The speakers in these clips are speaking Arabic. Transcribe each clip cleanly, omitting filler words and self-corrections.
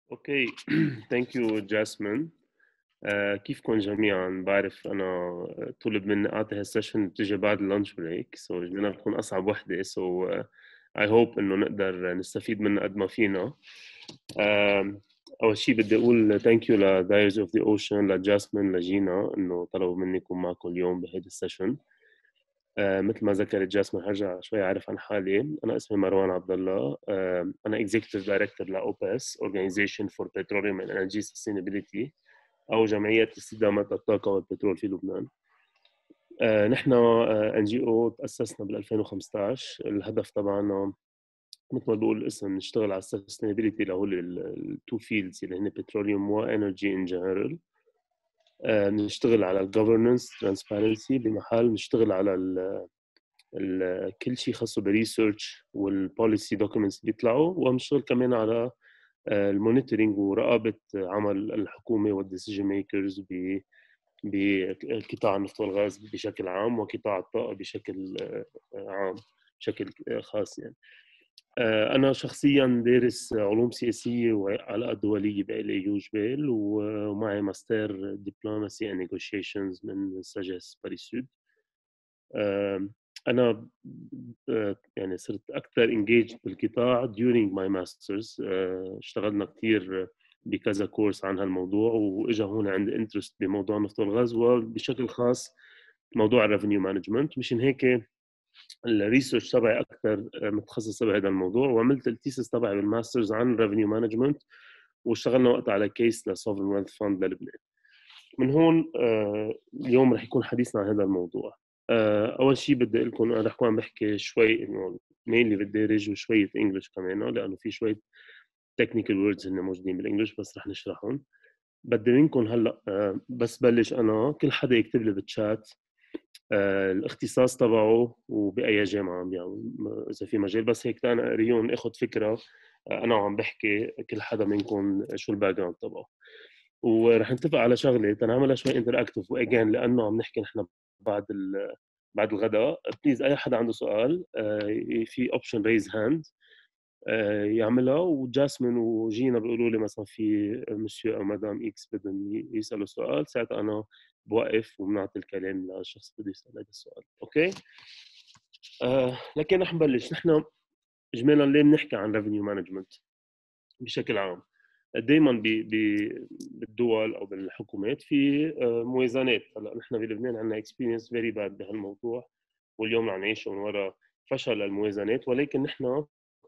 اوكي. ثانك يو جاسمين. كيفكم جميعا؟ بعرف انا طلب مني اعطي هالسيشن بتجي بعد اللانش بريك، سو بدنا تكون اصعب وحده، سو اي هوب انه نقدر نستفيد منها قد ما فينا. اول شيء بدي اقول ثانك يو لدايرز اوف ذا اوشن، لجاسمين، لجينا، انه طلبوا مني اكون معكم اليوم بهيدي السيشن. مثل ما ذكرت جاسمين، هرجع شوي أعرف عن حالي. أنا اسمي مروان عبد الله. أنا Executive Director لأوبس Organization for Petroleum and Energy Sustainability، أو جمعية استدامة الطاقة والبترول في لبنان. نحن NGO تأسسنا بال 2015. الهدف تبعنا مثل ما بقول الاسم نشتغل على السستينابيلتي، اللي هو التو فيلدز اللي هن بتروليوم وانرجي ان جنرال. بنشتغل على الجفرنس ترانسبيرنسي، بمحل نشتغل على كل شيء خاصه بالريسيرش والبوليسي دوكيومنتس اللي بيطلعوا، وبنشتغل كمان على المونيتورينج ورقابه عمل الحكومه والديسيجن ميكرز بقطاع النفط والغاز بشكل عام، وقطاع الطاقه بشكل عام، بشكل خاص يعني. أنا شخصياً دارس علوم سياسية وعلاقات دولية بال جبال، ومعي ماستر دبلوماسي and negotiations من سجس باريس سود. أنا يعني صرت أكثر engaged بالقطاع during my masters. اشتغلنا كثير بكذا كورس عن هالموضوع، وإجا هون عندي انترست بموضوع النفط والغاز، وبشكل خاص موضوع الريفينيو مانجمنت. مشان هيك الريسيرش تبعي اكثر متخصصه بهذا الموضوع، وعملت الثيسس تبعي بالماسترز عن ريفينيو مانجمنت، واشتغلنا وقتها على كيس لسوفرن ويلث فاند للبنان. من هون اليوم رح يكون حديثنا عن هذا الموضوع. اول شيء بدي اقول لكم انا رح اكون عم بحكي شوي انه مينلي بالدارج وشويه انجلش كمان، لانه في شويه تكنيكال ووردز هن موجودين بالانجلش بس رح نشرحهم. بدي منكم هلا بس بلش انا، كل حدا يكتب لي بالشات الاختصاص تبعه وبأي جامعة عم بيعمل، إذا في مجال، بس هيك أنا أقريهم أخذ فكرة أنا وعم بحكي كل حدا منكم شو الباك جراوند تبعه. ورح نتفق على شغلة تنعملها شوي انتراكتيف، وأجين لأنه عم نحكي نحن بعد بعد الغداء. بليز أي حدا عنده سؤال في اوبشن ريز هاند يعملها، وجاسمين وجينا بيقولوا لي مثلا في مسيو او مدام اكس بدهم يسالوا سؤال، ساعتها انا بوقف وبنعطي الكلام للشخص اللي بده يسال هذا السؤال. اوكي. لكن رح نبلش. نحن اجمالا ليه بنحكي عن ريفينيو مانجمنت بشكل عام؟ دائما بالدول او بالحكومات في موازنات. هلا نحن بلبنان عندنا اكسبيرينس فيري باد بهالموضوع، واليوم عم نعيشه من وراء فشل الموازنات. ولكن نحن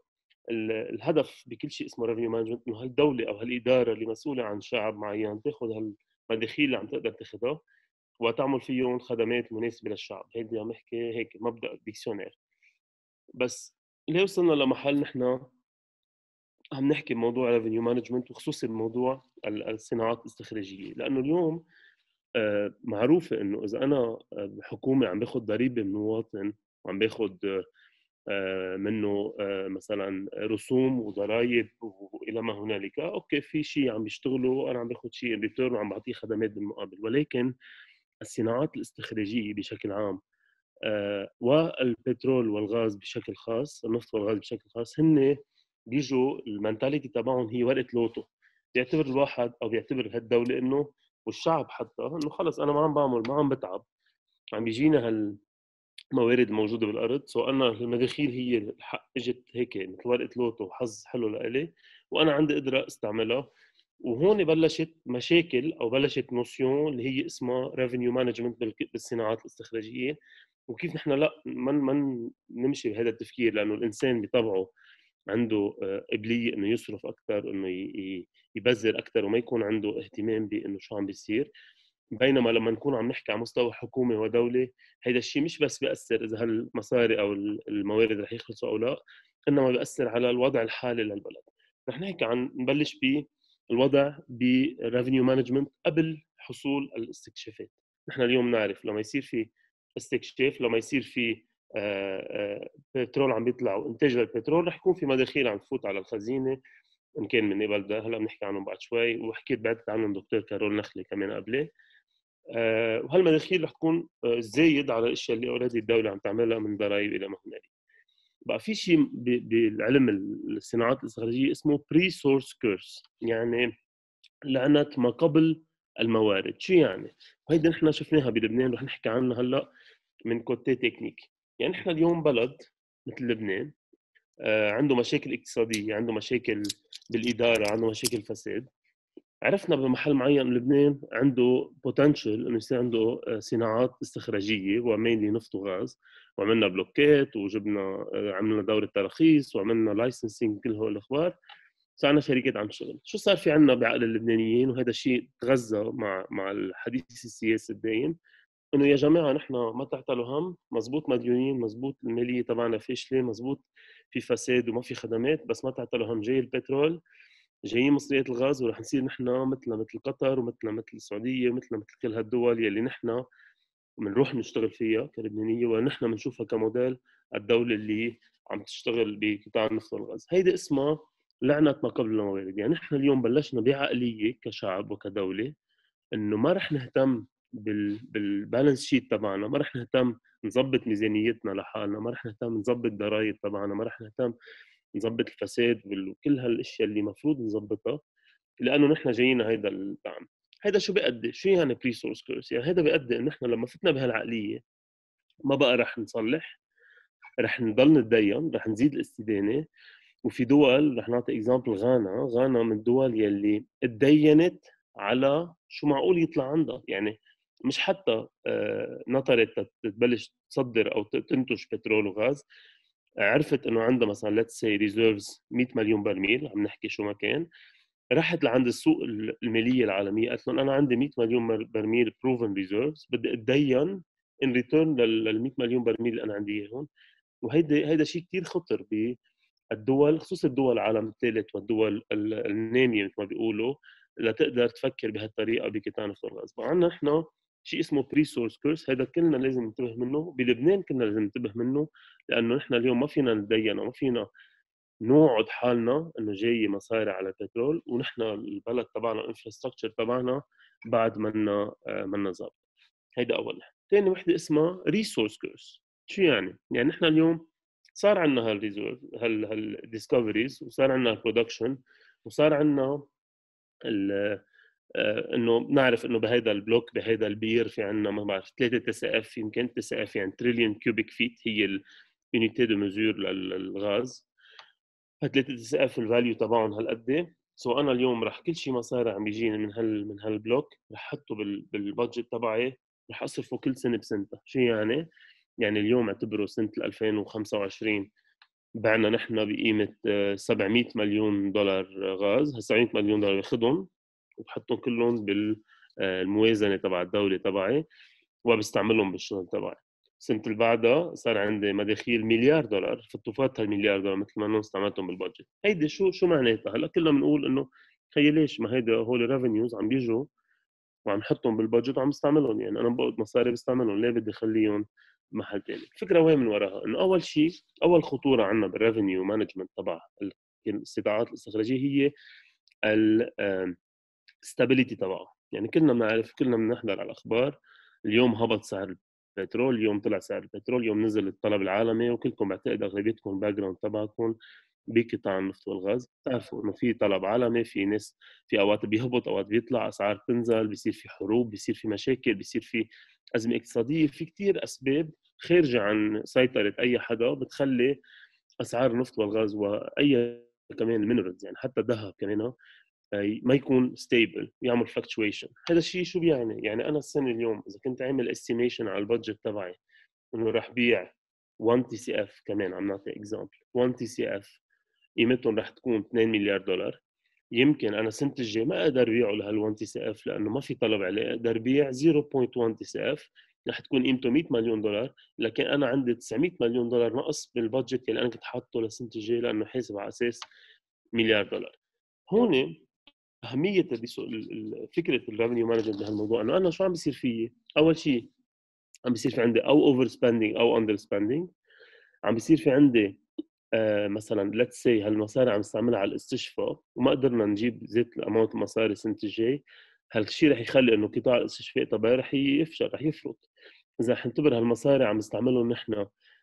الهدف بكل شيء اسمه ريفينيو مانجمنت انه هالدوله او هالاداره اللي مسؤوله عن شعب معين تاخذ هالمداخيل اللي عم تقدر تاخذها وتعمل فيهم خدمات مناسبه للشعب. هيدي عم نحكي هيك مبدا ديكسيونير. بس ليه وصلنا لمحل نحن عم نحكي بموضوع ريفينيو مانجمنت، وخصوصي بموضوع الصناعات الاستخراجيه؟ لانه اليوم معروفه انه اذا انا حكومه عم باخذ ضريبه من المواطن وعم باخذ منه مثلا رسوم وضرائب والى ما هنالك، اوكي في شيء عم بيشتغلوا، انا عم باخذ شيء ان ريتيرن وعم بعطيه خدمات بالمقابل. ولكن الصناعات الاستخراجيه بشكل عام والبترول والغاز بشكل خاص، النفط والغاز بشكل خاص، هن بيجوا المنتاليتي تبعهم هي ورقه لوتو. بيعتبر الواحد او بيعتبر هالدوله انه، والشعب حتى، انه خلص انا ما عم بعمل، ما عم بتعب، عم بيجينا موارد موجوده بالارض، سو انا المداخيل هي الحق اجت هيك مثل ورقه لوتو، حظ حلو لإلي وانا عندي قدره استعملها. وهون بلشت مشاكل او بلشت نوسيون اللي هي اسمها ريفينيو مانجمنت بالصناعات الاستخراجيه. وكيف نحن لا من نمشي بهذا التفكير، لانه الانسان بطبعه عنده قابليه انه يصرف اكثر، انه يبذر اكثر، وما يكون عنده اهتمام بانه شو عم بيصير. بينما لما نكون عم نحكي على مستوى حكومه ودوله، هيدا الشيء مش بس بياثر اذا هالمصاري او الموارد رح يخلصوا او لا، انما بياثر على الوضع الحالي للبلد. رح نحكي عن نبلش بالوضع بريفينيو مانجمنت قبل حصول الاستكشافات. نحن اليوم نعرف لما يصير في استكشاف، لما يصير في بترول عم بيطلع وانتاج للبترول، رح يكون في مداخيل عم تفوت على الخزينه، ان كان من قبل ده هلا بنحكي عنهم بعد شوي، وحكيت بعدت عنهم دكتور كارول نخلي كمان قبلي. وهالمداخيل رح تكون زايد على الاشياء اللي اوريدي الدوله عم تعملها من ضرائب الى ما هنالك. بقى في شيء بالعلم الصناعات الاستخراجيه اسمه بري سورس كيرس، يعني لعنة ما قبل الموارد. شو يعني؟ وهيدي نحن شفناها بلبنان، رح نحكي عنها هلا من كوتي تكنيك. يعني نحن اليوم بلد مثل لبنان عنده مشاكل اقتصاديه، عنده مشاكل بالاداره، عنده مشاكل فساد. عرفنا بمحل معين لبنان عنده بوتنشل انه يصير عنده صناعات استخراجيه ومينلي نفط وغاز، وعملنا بلوكات وجبنا عملنا دوره تراخيص وعملنا لايسنسينج، كل هول الاخبار. صار عندنا شركات عم تشتغل. شو صار في عندنا بعقل اللبنانيين؟ وهذا الشيء تغذى مع الحديث السياسي الدايم، انه يا جماعه نحن ما تعتلوا هم، مزبوط مديونين، مزبوط الماليه تبعنا فاشله، مزبوط في فساد وما في خدمات، بس ما تعتلوا هم. جاي البترول، جايين مصريات الغاز، ورح نصير نحن مثل قطر ومثل السعوديه ومثل كل هالدول يلي نحن بنروح نشتغل فيها كلبنانيه، ونحن بنشوفها كموديل الدوله اللي عم تشتغل بقطاع النفط والغاز. هيدي اسمها لعنه ما قبل الموارد. يعني نحن اليوم بلشنا بعقليه كشعب وكدوله انه ما رح نهتم بالبالانس شيت تبعنا، ما رح نهتم نظبط ميزانيتنا لحالنا، ما رح نهتم نظبط ضرائب تبعنا، ما رح نهتم نظبط الفساد وكل هالاشياء اللي المفروض نظبطها، لانه نحن جايين هيدا الدعم. هيدا شو بيأدي؟ شو يعني بري سورس كورس؟ يعني هيدا بيأدي انه نحن لما فتنا بهالعقليه ما بقى رح نصلح، رح نضل نتدين، رح نزيد الاستدانه. وفي دول، رح نعطي اكزامبل غانا من الدول يلي اتدينت على شو معقول يطلع عندها. يعني مش حتى نطرت تبلش تصدر او تنتج بترول وغاز، عرفت انه عندها مثلا ليتس سي ريزيرفز 100 مليون برميل، عم نحكي شو ما كان، راحت لعند السوق الماليه العالميه قالت لهم انا عندي 100 مليون برميل بروفن ريزيرفز، بدي اتدين ان ريتيرن لل 100 مليون برميل اللي انا عندي اياهم. هيدا شيء كثير خطر بالدول، خصوصا الدول العالم الثالث والدول الناميه مثل ما بيقولوا، لتقدر تفكر بهالطريقه بقطاع النفط والغاز. فعندنا احنا شيء اسمه بري سورس كورس، هذا كلنا لازم ننتبه منه. بلبنان كلنا لازم ننتبه منه، لانه نحن اليوم ما فينا نتدين وما فينا نوعد حالنا انه جاي مصاري على البترول ونحن البلد تبعنا الانفراستراكشر تبعنا بعد منا ظابط. هيدا اول وحده. ثاني وحده اسمها ريسورس كورس. شو يعني؟ يعني نحن اليوم صار عندنا هالريزورس هالديسكفريز، وصار عندنا البرودكشن، وصار عندنا انه بنعرف انه بهيدا البلوك بهيدا البير في عندنا ما بعرف 3 تي اف، يمكن تي اف يعني تريليون كيوبيك فيت، هي اليونيتي دو ميزور للغاز. هالثلاثه تي اف الفاليو تبعهم هالقد. سو انا اليوم رح كل شيء مصاري عم بيجيني من هالبلوك رح احطه بالبادجت تبعي، رح اصرفه كل سنه بسنتها. شو يعني؟ يعني اليوم اعتبره سنه 2025 بعنا نحن بقيمه 700 مليون دولار غاز، هال 700 مليون دولار باخذهم وبحطهم كلهم بالموازنه تبع الدوله تبعي وبستعملهم بالشغل تبعي. السنه اللي بعدها صار عندي مداخيل مليار دولار، فات هالمليار دولار مثل ما انه استعملتهم بالبادجت. هيدي شو معناتها؟ هلا كلنا بنقول انه خيي ليش ما هيدا هول ريفينيوز عم بيجوا وعم نحطهم بالبادجت وعم استعملهم، يعني انا بقعد مصاري بستعملهم، ليه بدي اخليهم محل ثاني؟ الفكره وين من وراها؟ انه اول شيء، اول خطوره عندنا بالريفينيو مانجمنت تبع الاستطاعات الاستخراجيه هي الستابيليتي تبعه. يعني كلنا بنعرف، كلنا بنحضر على الاخبار، اليوم هبط سعر البترول، اليوم طلع سعر البترول، اليوم نزل الطلب العالمي، وكلكم بعتقد اغلبيتكم الباك جراوند تبعكم بقطاع النفط والغاز بتعرفوا انه في طلب عالمي، في ناس، في اوقات بيهبط اوقات بيطلع، اسعار بتنزل، بيصير في حروب، بيصير في مشاكل، بيصير في ازمه اقتصاديه، في كثير اسباب خارجه عن سيطره اي حدا بتخلي اسعار النفط والغاز واي كمان المينرالز، يعني حتى الذهب كمان ما يكون ستيبل، يعمل فلكتويشن. هذا الشيء شو بيعني؟ يعني انا السنه اليوم اذا كنت عامل استيميشن على البادجت تبعي انه راح بيع 1 تي سي اف، كمان عم نعطي اكزامبل 1 تي سي اف قيمتهم راح تكون 2 مليار دولار، يمكن انا السنه الجايه ما اقدر بيعه لهال 1 تي سي اف لانه ما في طلب عليه، اقدر بيع 0.1 تي سي اف رح تكون قيمته 100 مليون دولار، لكن انا عندي 900 مليون دولار نقص بالبادجت اللي انا كنت حاطه للسنه الجايه لانه حاسب على اساس مليار دولار. هون اهميه فكره الريفنيو مانجمنت بهالموضوع، انه انا شو عم بيصير فيي؟ اول شيء عم بيصير في عندي او اوفر سبيندينج او اندر سبيندينج، عم بيصير في عندي مثلا ليتس سي هالمصاري عم نستعملها على الاستشفاء وما قدرنا نجيب زيت الاماونت مصاري السنه الجاي، هالشيء رح يخلي انه قطاع الاستشفاء تبعي رح يفشل، رح يفرط. اذا حنعتبر هالمصاري عم نستعملهم نحن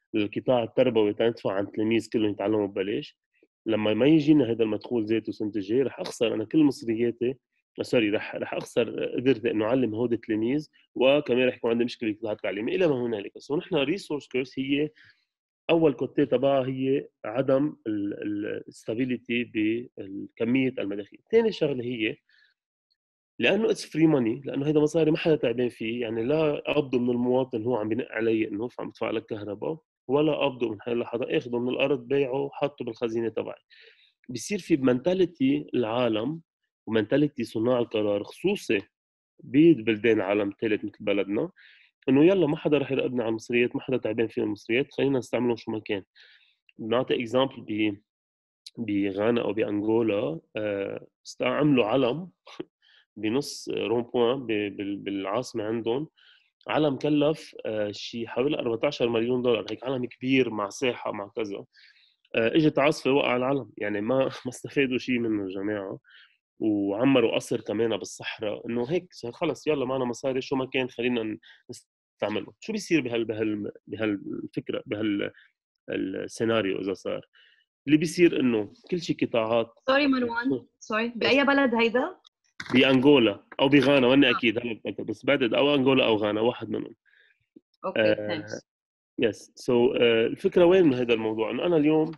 للقطاع التربوي تندفع عن التلاميذ كلهم يتعلموا ببلاش، لما ما يجينا هذا المدخول ذاته السنه الجايه رح اخسر انا كل مصرياتي، سوري، رح اخسر قدرتي انه اعلم هود التلاميذ، وكمان رح يكون عندي مشكله في التعليمي الى ما هنالك. سو نحن ريسورس كيرس هي اول كوتي تبعها هي عدم الستابيليتي بكميه المداخيل. ثاني شغله هي لانه اتس فري ماني، لانه هيدا مصاري ما حدا تعبان فيه، يعني لا قبضه من المواطن هو عم بنق علي انه عم بدفع لك كهرباء، ولا قبضه من حدا اخذه من الارض بيعه حطه بالخزينه تبعي. بصير في منتاليتي العالم ومنتاليتي صناع القرار خصوصي ببلدان العالم الثالث مثل بلدنا، انه يلا ما حدا رح يراقبنا على المصريات، ما حدا تعبان فينا المصريات، خلينا نستعملهم شو ما كان. بنعطي اكزامبل بغانا او بانغولا، استعملوا علم بنص رون بوان بالعاصمه عندهم، علم كلف شيء حوالي 14 مليون دولار، هيك علم كبير مع ساحه مع كذا. اجت عاصفه وقع العلم، يعني ما ما استفادوا شيء منه الجماعه، وعمروا قصر كمان بالصحراء، انه هيك صار خلص يلا معنا مصاري شو ما كان خلينا نستعمله. شو بيصير بهالفكره بهالسيناريو اذا صار؟ اللي بيصير انه كل شيء قطاعات. سوري مروان، سوري، بأي بلد هيدا؟ بانغولا او بغانا، وانا آه. اكيد هلا بتاكد بس بعدد، او انغولا او غانا، واحد منهم. اوكي ثانكس. يس سو الفكره وين من هذا الموضوع؟ انه انا اليوم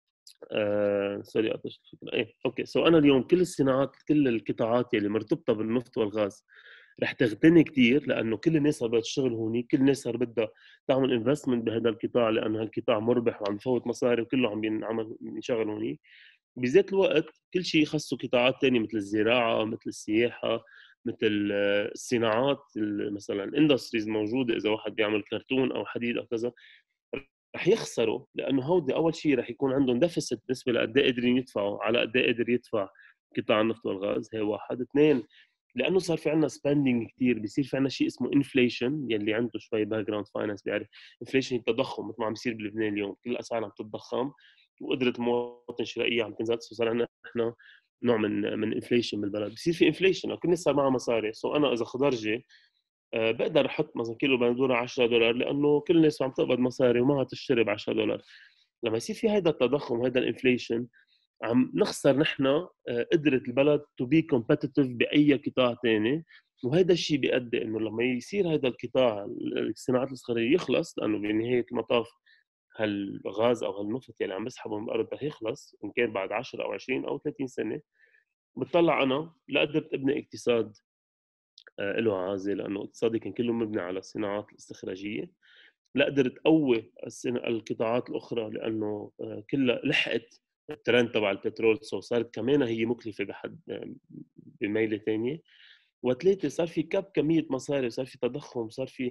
سوري قطش الفكره، ايه اوكي. سو انا اليوم كل الصناعات، كل القطاعات اللي مرتبطه بالنفط والغاز رح تغتني كثير، لانه كل الناس صار بدها تشتغل هون، كل الناس صار بدها تعمل انفستمنت بهذا القطاع، لانه هالقطاع مربح وعم بفوت مصاري وكله عم بينعمل ينشغل هون. بذات الوقت كل شيء يخصه قطاعات ثانيه مثل الزراعه، مثل السياحه، مثل الصناعات، مثلا الاندستريز موجوده، اذا واحد بيعمل كرتون او حديد او كذا رح يخسروا، لانه هودي اول شيء رح يكون عندهم ديفيسيت بالنسبه لقد ايه قادرين يدفعوا على قد ايه قادر يدفع قطاع النفط والغاز. هي واحد. اثنين، لانه صار في عندنا سبندنج كثير، بيصير في عندنا شيء اسمه انفليشن، يلي عنده شوي باك جراوند فاينانس بيعرف انفليشن التضخم، مثل ما عم بيصير بلبنان اليوم كل الاسعار عم تتضخم وقدره المواطن الشرائيه عم تنزل، صار عندنا احنا نوع من انفليشن بالبلد. بصير في انفليشن وكل الناس صار معها مصاري. سو انا اذا خضرجي بقدر احط مثلا كيلو بندوره 10 دولار، لانه كل الناس عم تقبض مصاري وما تشتري ب 10 دولار. لما يصير في هذا التضخم وهذا الانفليشن عم نخسر نحن قدره البلد تو بي كومبيتيتيف باي قطاع ثاني. وهذا الشيء بيؤدي انه لما يصير هذا القطاع الصناعات الصغيره يخلص، لانه بنهايه المطاف هالغاز او هالنفط اللي عم بسحبه من الارض رح يخلص، ان كان بعد 10 او 20 او 30 سنه. بتطلع انا لا قدرت ابني اقتصاد له عازه، لانه اقتصادي كان كله مبني على الصناعات الاستخراجيه. لا قدرت قوي القطاعات الاخرى، لانه كلها لحقت الترند تبع البترول، سو صارت كمان هي مكلفه بحد بميله ثانيه. وثلاثه، صار في كميه مصاري، صار في تضخم، صار في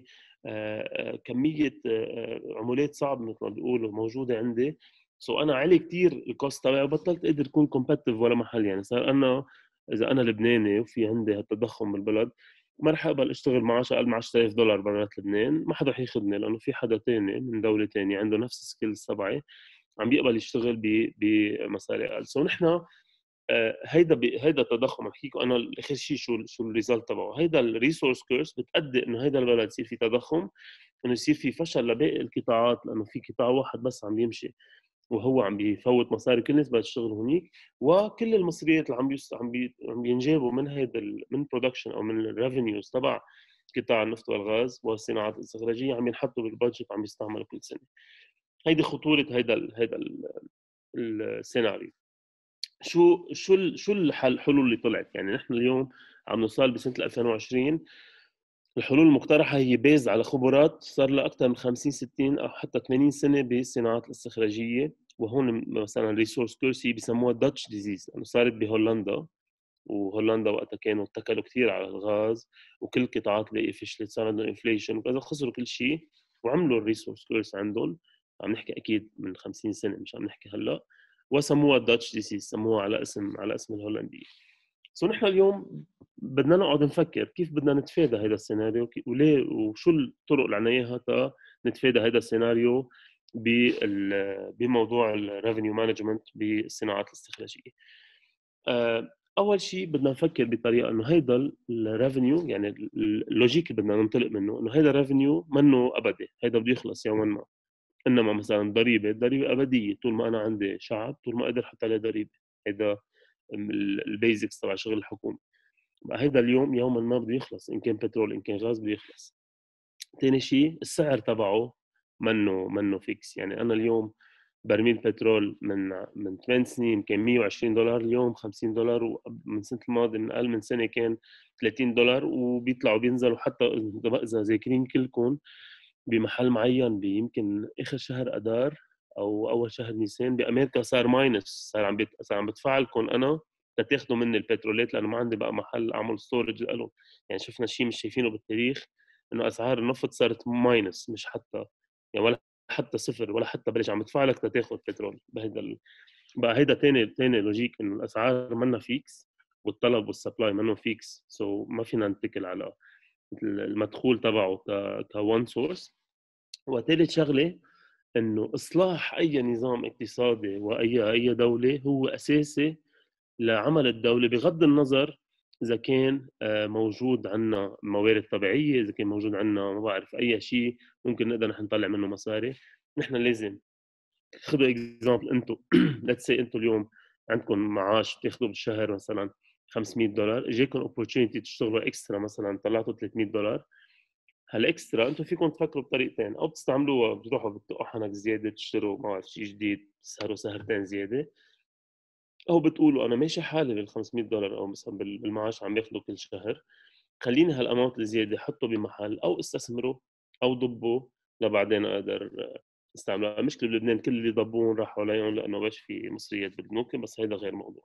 كميه عمولات صعبه مثل ما بيقولوا موجوده عندي. سو انا علي كثير الكوست تبعي وبطلت اقدر اكون كومبتيتيف ولا محل. يعني صار انا اذا انا لبناني وفي عندي هالتضخم بالبلد، ما رح اقبل اشتغل معاش اقل من 10000 دولار برات لبنان، ما حدا رح ياخذني، لانه في حدا تاني من دوله تانية عنده نفس السكيلز تبعي عم بيقبل يشتغل بمصاري اقل. سو نحن هيدا التضخم بحكيكم انا اخر شيء شو الريزلت تبعه. هيدا الريسورس كيرس بتأدي انه هيدا البلد يصير في تضخم، انه يصير في فشل لباقي القطاعات، لانه في قطاع واحد بس عم يمشي وهو عم بيفوت مصاري، كل الناس بدها تشتغل هونيك، وكل المصريات اللي عم بينجابوا من هيدا من برودكشن او من الريفينيوز تبع قطاع النفط والغاز والصناعات الاستخراجيه عم ينحطوا بالبادجت وعم يستعملوا كل سنه. هيدي خطوره هيدا السيناريو. شو الحلول اللي طلعت؟ يعني نحن اليوم عم نوصل بسنه 2020، الحلول المقترحه هي بيز على خبرات صار لها اكثر من 50 60 او حتى 80 سنه بالصناعات الاستخراجيه. وهون مثلا ريسورس كورسي بسموها داتش ديزيز، انه صارت بهولندا، وهولندا وقتها كانوا اتكلوا كثير على الغاز وكل القطاعات اللي فشلت، صار عندهم انفليشن وكذا، خسروا كل شيء وعملوا الريسورس كورس عندهم. عم نحكي اكيد من 50 سنه، مش عم نحكي هلا. وسموها داتش ديزيز، سموها على اسم الهولنديه. سو نحن اليوم بدنا نقعد نفكر كيف بدنا نتفادى هذا السيناريو، وليه، وشو الطرق اللي عنا اياها تا نتفادى هذا السيناريو بموضوع الريفينيو مانجمنت بالصناعات الاستخراجيه. اول شيء بدنا نفكر بطريقه انه هيدا الريفينيو، يعني اللوجيك اللي بدنا ننطلق منه انه هيدا الريفينيو منه ابدي، هيدا بده يخلص يوما ما. انما مثلا الضريبه ابديه، طول ما انا عندي شعب طول ما اقدر احط عليه ضريبه. هذا البيزكس تبع شغل الحكومه. بقى هيدا اليوم يوما ما بده يخلص، ان كان بترول ان كان غاز بده يخلص. ثاني شيء السعر تبعه منه فيكس. يعني انا اليوم برميل بترول من 8 سنين كان $120، اليوم $50، ومن سنه الماضي من اقل من سنه كان $30، وبيطلعوا وبينزلوا. حتى اذا ذاكرين كلكم بمحل معين بيمكن اخر شهر اذار او اول شهر نيسان بامريكا صار ماينس، صار عم بدفع لكم انا تاخذوا مني البترولات، لانه ما عندي بقى محل اعمل ستورج له. يعني شفنا شيء مش شايفينه بالتاريخ، انه اسعار النفط صارت ماينس، مش حتى يعني ولا حتى صفر ولا حتى بلش عم بدفع لك تاخذ بترول بهيدا بقى هيدا تاني لوجيك، انه الاسعار منا فيكس والطلب والسبلاي منه فيكس. ما فينا نتكل على المدخول تبعه كوان سورس. وثالث شغله انه اصلاح اي نظام اقتصادي واي دوله هو اساسي لعمل الدوله، بغض النظر اذا كان موجود عندنا موارد طبيعيه، اذا كان موجود عندنا ما بعرف اي شيء ممكن نقدر نحن نطلع منه مصاري. نحن لازم خذوا اكزامبل انتم ليتس سي انتم اليوم عندكم معاش بتاخذوا بالشهر مثلا $500، اجاكم اوبورتونيتي تشتغلوا اكسترا مثلا طلعتوا $300. هالاكسترا انتم فيكم تفكروا بطريقتين، او بتستعملوها بتروحوا بتدقوا حنك زياده تشتروا ما بعرف شيء جديد تسهروا سهرتين زياده، او بتقولوا انا ماشي حالي بال $500 او مثلا بالمعاش عم باخذه كل شهر، خليني هالاماونت الزياده حطه بمحل او استثمره او ضبه لبعدين اقدر استعملها. المشكله بلبنان كل اللي ضبون راحوا عليهم لانه باش في مصريات بالبنوك، بس هذا غير موضوع.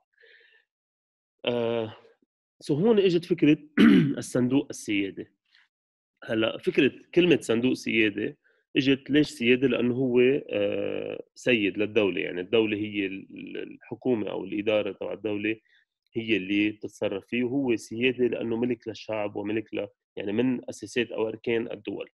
سو هون اجت فكره الصندوق السيادي. هلا فكره كلمه صندوق سياده اجت ليش سياده؟ لانه هو سيد للدوله، يعني الدوله هي الحكومه او الاداره تبع الدوله هي اللي بتتصرف فيه، وهو سياده لانه ملك للشعب وملك يعني من اساسات او اركان الدول.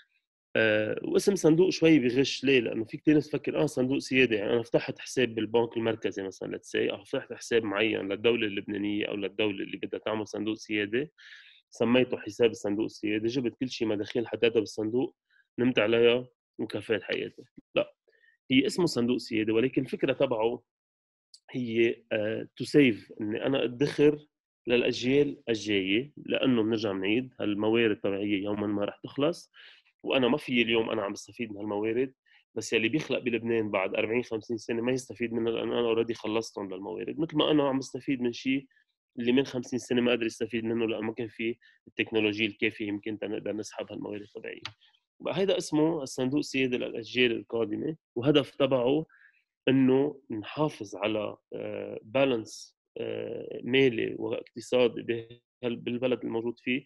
واسم صندوق شوي بغش، ليه؟ لانه في كثير ناس تفكر صندوق سياده يعني انا فتحت حساب بالبنك المركزي مثلا لتسي، او فتحت حساب معين للدوله اللبنانيه او للدوله اللي بدها تعمل صندوق سياده، سميته حساب الصندوق السيادي، جبت كل شيء مداخيل حطيتها بالصندوق، نمت عليها وكفيت حياتي. لا، هي اسمه صندوق سيادي، ولكن الفكره تبعه هي تو سيف، اني انا ادخر للاجيال الجايه، لانه بنرجع بنعيد هالموارد الطبيعيه يوما ما رح تخلص، وانا ما في اليوم انا عم بستفيد من هالموارد، بس يلي بيخلق بلبنان بعد 40 50 سنه ما يستفيد منها، لانه انا اوريدي خلصتهم للموارد، مثل ما انا عم بستفيد من شيء اللي من 50 سنه ما قدر يستفيد منه لانه ما كان في التكنولوجيا الكافيه يمكن نقدر نسحب هالموارد الطبيعيه. بقى هذا اسمه الصندوق السيادي للاجيال القادمه، وهدف تبعه انه نحافظ على بالانس مالي واقتصادي بالبلد الموجود فيه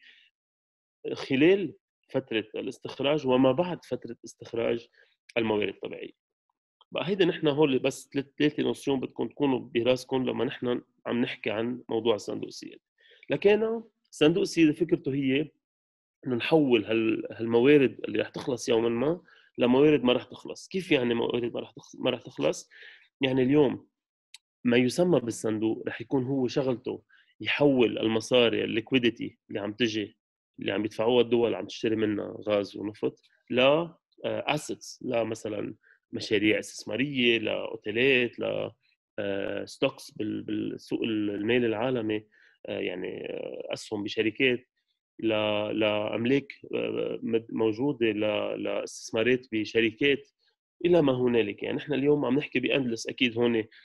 خلال فتره الاستخراج وما بعد فتره استخراج الموارد الطبيعيه. بقى هيدا نحن هول بس ثلاثه نوسيون بدكم تكونوا براسكم لما نحن عم نحكي عن موضوع الصندوق السيادي. لكن صندوق السيادي فكرته هي انه نحول هالموارد اللي رح تخلص يوما ما لموارد ما رح تخلص. كيف يعني موارد ما رح تخلص؟ يعني اليوم ما يسمى بالصندوق رح يكون هو شغلته يحول المصاري الليكويديتي اللي عم تجي اللي عم يدفعوها الدول عم تشتري منها غاز ونفط ل assets، لا مثلا مشاريع استثماريه، لاوتيلات، ل ستوكس بالسوق المالي العالمي، يعني اسهم بشركات، لاملاك موجوده، لاستثمارات بشركات، الى ما هنالك. يعني نحن اليوم عم نحكي باندلس، اكيد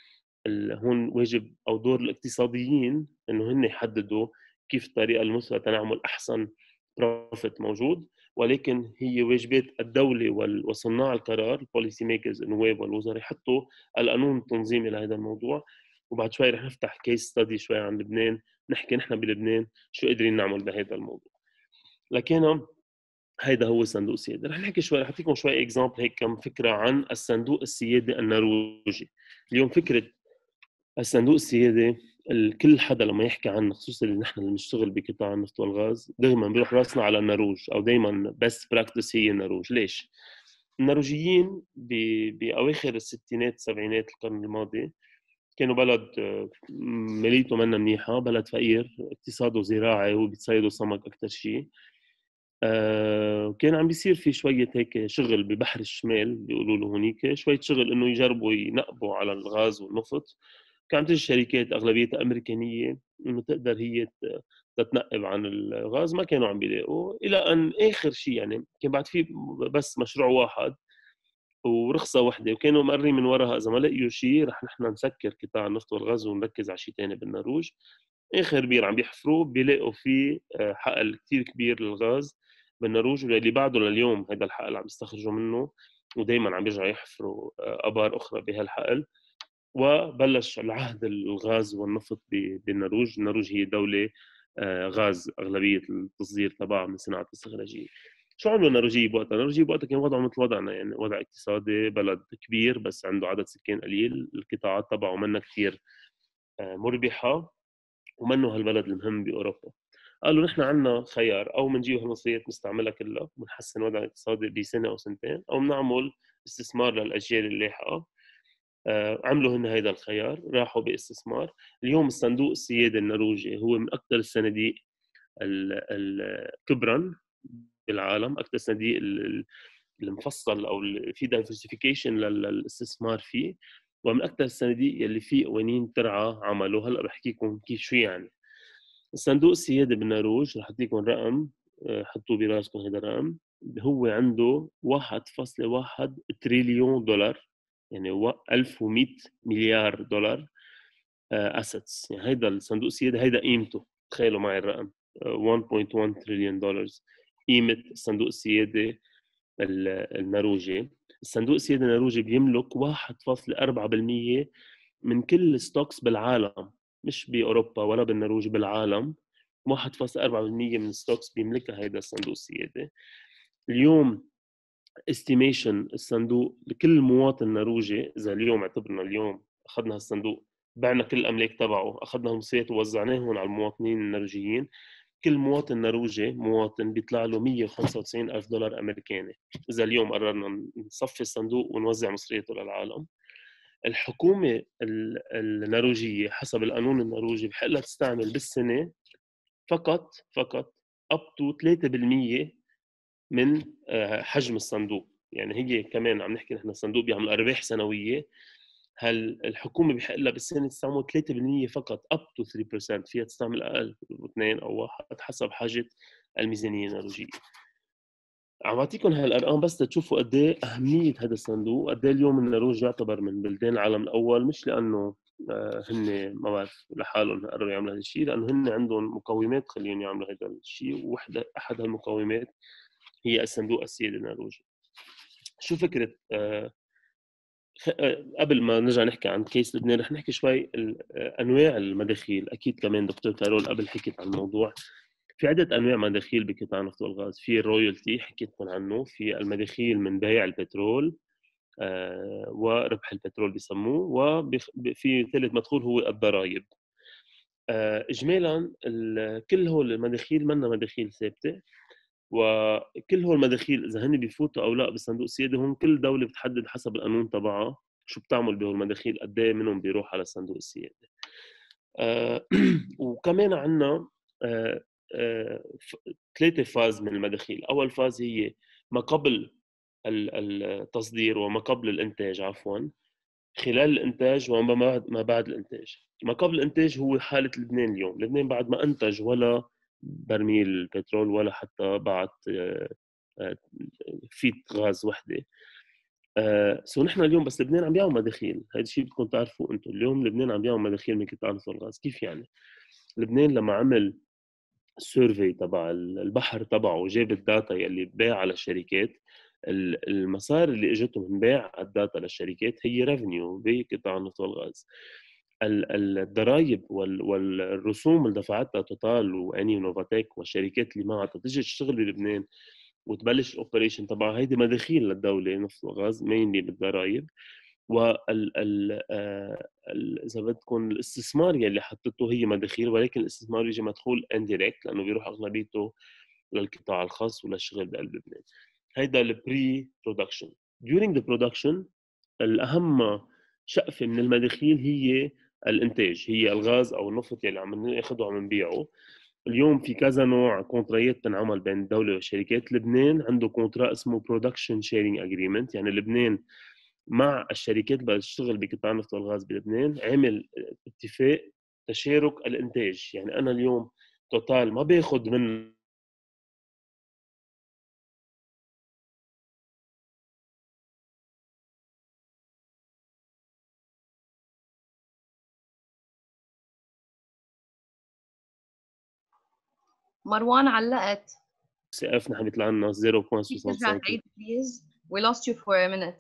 هون واجب او دور الاقتصاديين انه هن يحددوا كيف الطريقه المثلى تنعمل احسن بروفيت موجود، ولكن هي واجبات الدوله وصناع القرار البوليسي ميكرز النواب والوزراء يحطوا القانون التنظيمي لهذا الموضوع. وبعد شوي رح نفتح كيس ستادي شوي عن لبنان، نحكي نحن بلبنان شو قادرين نعمل بهذا الموضوع. لكن هيدا هو صندوق السيادة. رح نحكي شوي، رح اعطيكم شوي اكزامبل هيك كم فكره عن الصندوق السيادي النرويجي. اليوم فكره الصندوق السيادي كل حدا لما يحكي عنه، خصوصا اللي نحن اللي بنشتغل بقطاع النفط والغاز، دائما بيروح راسنا على النرويج، او دائما بيست براكتس هي النرويج. ليش؟ النرويجيين باواخر الستينات السبعينات القرن الماضي كانوا بلد ماليته منا منيحه، بلد فقير، اقتصاده زراعي وبيتصيدوا سمك اكثر شيء، كان عم بيصير في شوية هيك شغل ببحر الشمال بيقولوا له هونيك، شوية شغل إنه يجربوا ينقبوا على الغاز والنفط. كان عم تيجي شركات أغلبيتها أمريكانية إنه تقدر هي تتنقب عن الغاز، ما كانوا عم بيلاقوا، إلى أن آخر شيء يعني كان بعد في بس مشروع واحد ورخصة واحدة، وكانوا مقررين من وراها إذا ما لقيوا شيء رح نحن نسكر قطاع النفط والغاز ونركز على شيء ثاني بالنرويج. آخر بير عم بيحفروا بيلاقوا فيه حقل كتير كبير للغاز بالنرويج، واللي بعده لليوم هذا الحقل عم يستخرجوا منه، ودائما عم بيرجعوا يحفروا آبار أخرى بهالحقل. وبلش العهد الغاز والنفط بالنرويج. النرويج هي دولة غاز، أغلبية التصدير تبعها من صناعة استخراجية. شو عملوا النرويجية بوقتها؟ النرويجية بوقتها كان وضعه مثل وضعنا، يعني وضع اقتصادي، بلد كبير بس عنده عدد سكان قليل، القطاعات تبعه منا كثير مربحة، ومنه هالبلد المهم بأوروبا. قالوا نحن عندنا خيار، أو بنجيب هالمصريات نستعملها كلها ونحسن وضع الاقتصادي بسنة أو سنتين، أو بنعمل استثمار للأجيال اللاحقة. عملوا هن هيدا الخيار، راحوا باستثمار. اليوم الصندوق السيادي النرويجي هو من أكثر الصناديق كبرا بالعالم، أكثر الصناديق المفصل أو في diversification للاستثمار فيه، ومن أكثر الصناديق اللي فيه قوانين ترعى عمله. هلا بحكي لكم كيف شو يعني. الصندوق السيادي بالنرويج رح أعطيكم رقم، حطوه براسكم هذا الرقم. هو عنده 1.1 تريليون دولار، يعني 1100 مليار دولار assets. يعني هيدا الصندوق السيادي هيدا قيمته، تخيلوا معي الرقم 1.1 تريليون دولار قيمة الصندوق السيادي النرويجي. الصندوق السيادي النرويجي بيملك 1.4% من كل الستوكس بالعالم، مش بأوروبا ولا بالنرويج، بالعالم 1.4% من الستوكس بيملكها هيدا الصندوق السيادي. اليوم استيميشن الصندوق لكل مواطن نرويجي، إذا اليوم اعتبرنا اليوم أخذنا هالصندوق بعنا كل الأملاك تبعه، أخذنا المصريات ووزعناهم على المواطنين النرويجيين، كل مواطن نرويجي مواطن بيطلع له 195 ألف دولار أمريكاني. إذا اليوم قررنا نصفي الصندوق ونوزع مصرياته للعالم، الحكومة النرويجية حسب القانون النرويجي بحق لها تستعمل بالسنة فقط up to 3% من حجم الصندوق. يعني هي كمان عم نحكي نحن الصندوق بيعمل أرباح سنوية، هل الحكومة بحق لها بالسنة تستعمل 3% فقط up to 3%، فيها تستعمل أقل 2 أو 1 حسب حاجة الميزانية النرويجية. عم بعطيكم هالارقام بس تشوفوا قد ايه اهميه هذا الصندوق، قد ايه اليوم النرويج يعتبر من بلدان العالم الاول، مش لانه هن ما بعرف لحالهم قرروا يعملوا هذا الشيء، لانه هن عندهم مقومات خليهم يعملوا هذا الشيء، ووحده احد هالمقومات هي الصندوق السيادي النرويجي. شو فكره قبل ما نرجع نحكي عن كيس لبنان رح نحكي شوي انواع المداخيل. اكيد كمان دكتور كارول قبل حكيت عن الموضوع. في عدة أنواع مداخيل بقطاع النفط والغاز. في الرويالتي حكيتكم عنه، في المداخيل من بيع البترول وربح البترول بيسموه، وفي ثالث مدخول هو الضرائب. إجمالا كل هول المداخيل منا مداخيل ثابتة، وكل هول المداخيل إذا هن بيفوتوا أو لا بالصندوق السيادي، هم كل دولة بتحدد حسب القانون تبعها شو بتعمل بهول المداخيل، قد ايه منهم بيروح على الصندوق السيادي. وكمان عندنا 3 فاز من المداخيل. أول فاز هي ما قبل التصدير وما قبل الإنتاج، عفوا، خلال الإنتاج وما بعد الإنتاج. ما قبل الإنتاج هو حالة لبنان اليوم. لبنان بعد ما أنتج ولا برميل بترول ولا حتى بعد فيت غاز وحدة. سو نحن اليوم بس لبنان عم بيعمل مداخيل، هذا الشيء بدكم تعرفوا انتم. اليوم لبنان عم بيعمل مداخيل من قطاع النفط والغاز. كيف يعني؟ لبنان لما عمل السيرفي تبع البحر تبعه وجاب الداتا يلي تباع على الشركات، المصاري اللي اجتهم من بيع الداتا للشركات هي ريفنيو بقطاع النفط والغاز. الضرائب والرسوم اللي دفعتها توتال واني ونوفاتيك والشركات اللي معها تيجي تشتغل بلبنان وتبلش الاوبريشن تبعها، هيدي مداخيل للدوله نفط وغاز مينلي بالضرائب. اذا بدكم الاستثمار يلي حطته هي مداخيل، ولكن الاستثمار يجي مدخول انديركت لانه بيروح اغلبيته للقطاع الخاص وللشغل بقلب لبنان. هيدا البري برودكشن. during the production الاهم شقفه من المداخيل هي الانتاج، هي الغاز او النفط يلي عم ناخده وعم نبيعه. اليوم في كذا نوع كونترايات تنعمل بين الدوله والشركات. لبنان عنده كونترا اسمه برودكشن شيرنج اجريمنت، يعني لبنان مع الشركات اللي بتشتغل بقطاع النفط والغاز بلبنان عمل اتفاق تشارك الانتاج. يعني انا اليوم توتال ما باخذ من مروان علقت. سي اف، نحن بيطلع لنا فيك ترجع 0.65. تعيد بليز؟ We lost you for a minute.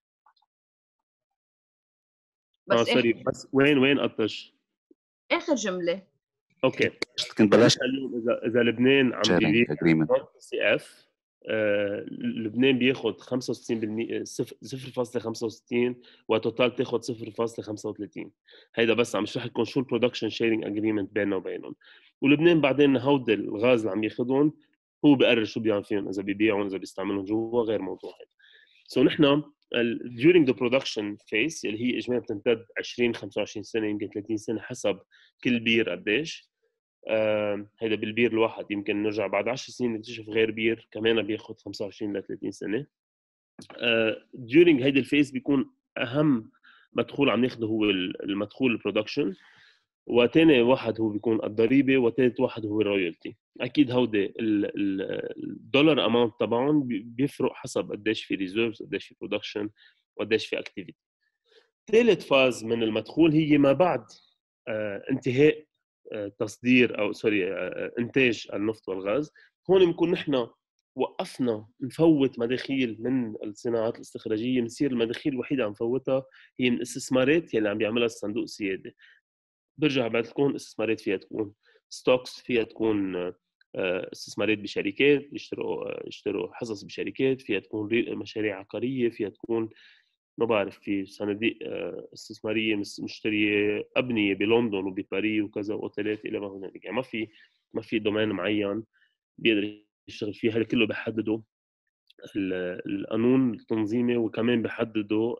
بس سوري، بس وين قطش؟ آخر جملة. اوكي. كنت بلاش اليوم اذا لبنان عم sharing بيبيع agreement. سي اف، لبنان بياخذ 65%، 0.65، وتوتال تاخذ 0.35. هيدا بس عم اشرح لكم شو البرودكشن شيرنج اجريمنت بيننا وبينهم. ولبنان بعدين هود الغاز اللي عم ياخذهم هو بيقرر شو بيعمل فيهم، اذا بيبيعهم اذا بيستعملهم جوا، غير موضوع هذا. سو نحن during the production phase اللي هي اجمالا بتمتد 20 25 سنه يمكن 30 سنه حسب كل بير قديش. هيدا بالبير الواحد يمكن نرجع بعد 10 سنين نكتشف غير بير كمان بياخذ 25 ل 30 سنه. during هيدي الفيز بيكون اهم مدخول عم ناخده هو المدخول البرودكشن، وثاني واحد هو بيكون الضريبه، وثالث واحد هو الرويالتي. اكيد هودي الدولار اماونت تبعهم بيفرق حسب قديش في ريزيرفز، قديش في برودكشن، وقديش في اكتيفيتي. ثالث فاز من المدخول هي ما بعد انتهاء تصدير او سوري انتاج النفط والغاز. هون بنكون نحن وقفنا نفوت مداخيل من الصناعات الاستخراجيه، بنصير المداخيل الوحيده عم نفوتها هي من الاستثمارات يلي عم بيعملها الصندوق السيادي. برجع بعد تكون استثمارات، فيها تكون ستوكس، فيها تكون استثمارات بشركات يشتروا حصص بشركات، فيها تكون مشاريع عقاريه، فيها تكون ما بعرف في صناديق استثماريه مشتريه ابنيه بلندن وبباريس وكذا، واوتيلات الى ما هنالك. يعني ما في دومين معين بيقدر يشتغل فيه. هذا كله بحدده القانون التنظيمي، وكمان بحدده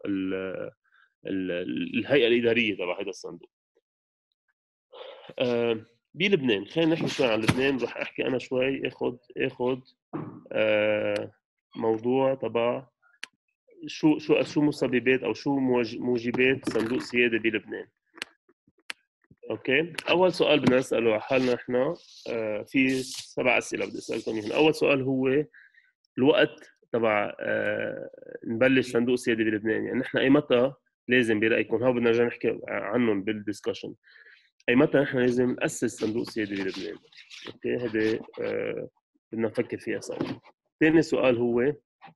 الهيئه الاداريه تبع هذا الصندوق. بلبنان خلينا نحكي شوي عن لبنان. رح احكي انا شوي، اخذ موضوع تبع شو مسببات او شو موجبات صندوق سيادة بلبنان. اوكي، اول سؤال بدنا نساله على حالنا احنا، في 7 اسئله بدي اسالكم اياهم. اول سؤال هو الوقت تبع نبلش صندوق سيادة بلبنان. يعني نحن اي متى لازم برايكم، هو بدنا نرجع نحكي عنهم بالدسكشن، اي متى نحن لازم ناسس صندوق سيادي بلبنان؟ اوكي، هذا بدنا نفكر فيها سوا. ثاني سؤال هو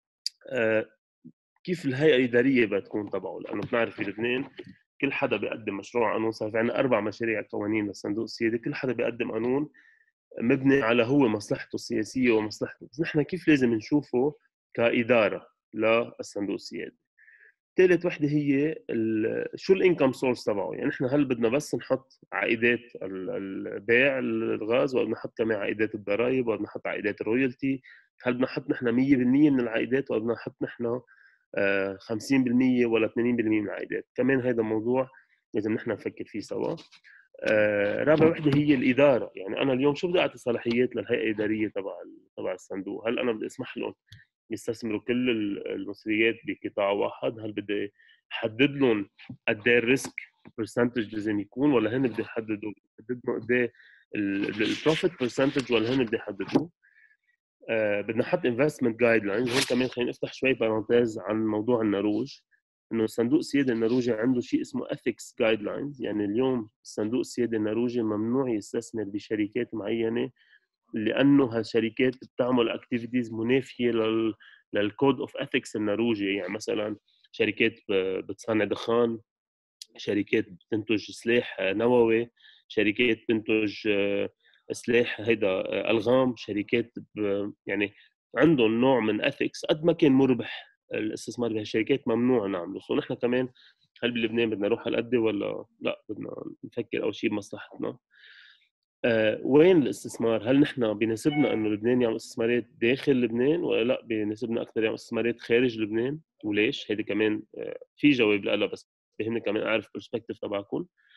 كيف الهيئه الاداريه بتكون تبعه؟ لانه بنعرف بلبنان كل حدا بيقدم مشروع قانون. صار في عندنا 4 مشاريع قوانين للصندوق السيادي، كل حدا بيقدم قانون مبني على هو مصلحته السياسيه ومصلحته، بس نحن كيف لازم نشوفه كاداره للصندوق السيادي؟ ثالث وحده هي شو الانكم سورس تبعه. يعني احنا هل بدنا بس نحط عائدات البيع الغاز، ولا بدنا نحط كمان عائدات الضرائب، ولا بدنا نحط عائدات الرويالتي؟ هل بدنا نحط نحن 100% من العائدات، ولا بدنا نحط نحن 50% ولا 80% من العائدات؟ كمان هذا موضوع لازم نحن نفكر فيه سوا. رابع وحده هي الاداره. يعني انا اليوم شو بدي اعطي صلاحيات للهيئه الاداريه تبع الصندوق؟ هل انا بدي اسمح لهم يستثمروا كل المصريات بقطاع واحد؟ هل بدي احدد لهم قد ايه الريسك برسنتج لازم يكون، ولا هن بدي يحددوا قد ايه البروفيت برسنتج، ولا هن بدي يحددوه؟ بدنا نحط انفستمنت جايد لاينز. هون كمان خلينا نفتح شوي بارونتيز عن موضوع النروج، انه الصندوق السيادي النرويجي عنده شيء اسمه ethics guidelines. يعني اليوم الصندوق السيادي النرويجي ممنوع يستثمر بشركات معينه لانه هالشركات بتعمل اكتيفيتيز منافيه للكود اوف اثكس النرويجي. يعني مثلا شركات بتصنع دخان، شركات بتنتج سلاح نووي، شركات بتنتج سلاح هيدا الغام، شركات يعني عندهم نوع من اثكس. قد ما كان مربح الاستثمار بهالشركات ممنوع نعمله. سو نحن كمان هل بلبنان بدنا نروح هالقد ولا لا؟ بدنا نفكر اول شيء بمصلحتنا. وين الاستثمار؟ هل نحن بيناسبنا انه لبنان يعمل استثمارات داخل لبنان، ولا لا بيناسبنا اكثر يعمل استثمارات خارج لبنان؟ وليش؟ هيدي كمان في جواب لها، بس بهمني كمان اعرف برسبكتيف تبعكم.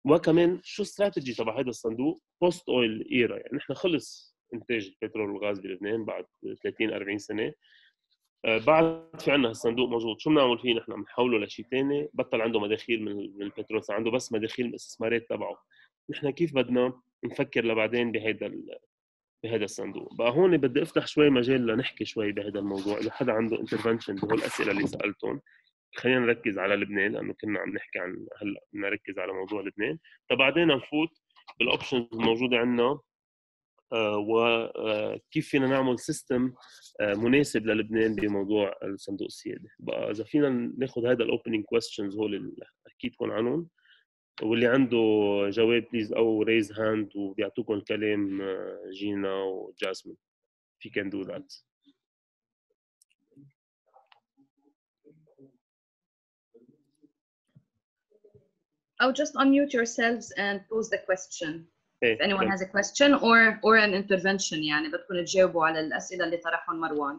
وكمان شو استراتيجي تبع هذا الصندوق بوست اويل ايرا، يعني نحن خلص انتاج البترول والغاز بلبنان بعد 30 40 سنه، بعد في عندنا الصندوق موجود، شو بنعمل فيه نحن؟ بنحوله لشيء ثاني، بطل عنده مداخيل من البترول، صار عنده بس مداخيل الاستثمارات تبعه. نحن كيف بدنا نفكر لبعدين بهذا الصندوق؟ بقى هون بدي افتح شوي مجال لنحكي شوي بهذا الموضوع، اذا حدا عنده انترفنشن بهول الاسئله اللي سالتهم. خلينا نركز على لبنان لانه كنا عم نحكي عن هلا، بدنا نركز على موضوع لبنان، فبعدين نفوت بالاوبشنز الموجوده عندنا، وكيف فينا نعمل سيستم مناسب للبنان بموضوع الصندوق السيادي. بقى اذا فينا ناخذ هذا الاوبننج كويستشنز هول اللي حكيتكم عنهم، واللي عنده جواب بليز او ريز هاند وبيعطوكم الكلام جينا وجاسمين. If you can do that. Or just unmute yourselves and pose the question. If anyone has a question or an intervention يعني بدكم تجاوبوا على الأسئلة اللي طرحهم مروان.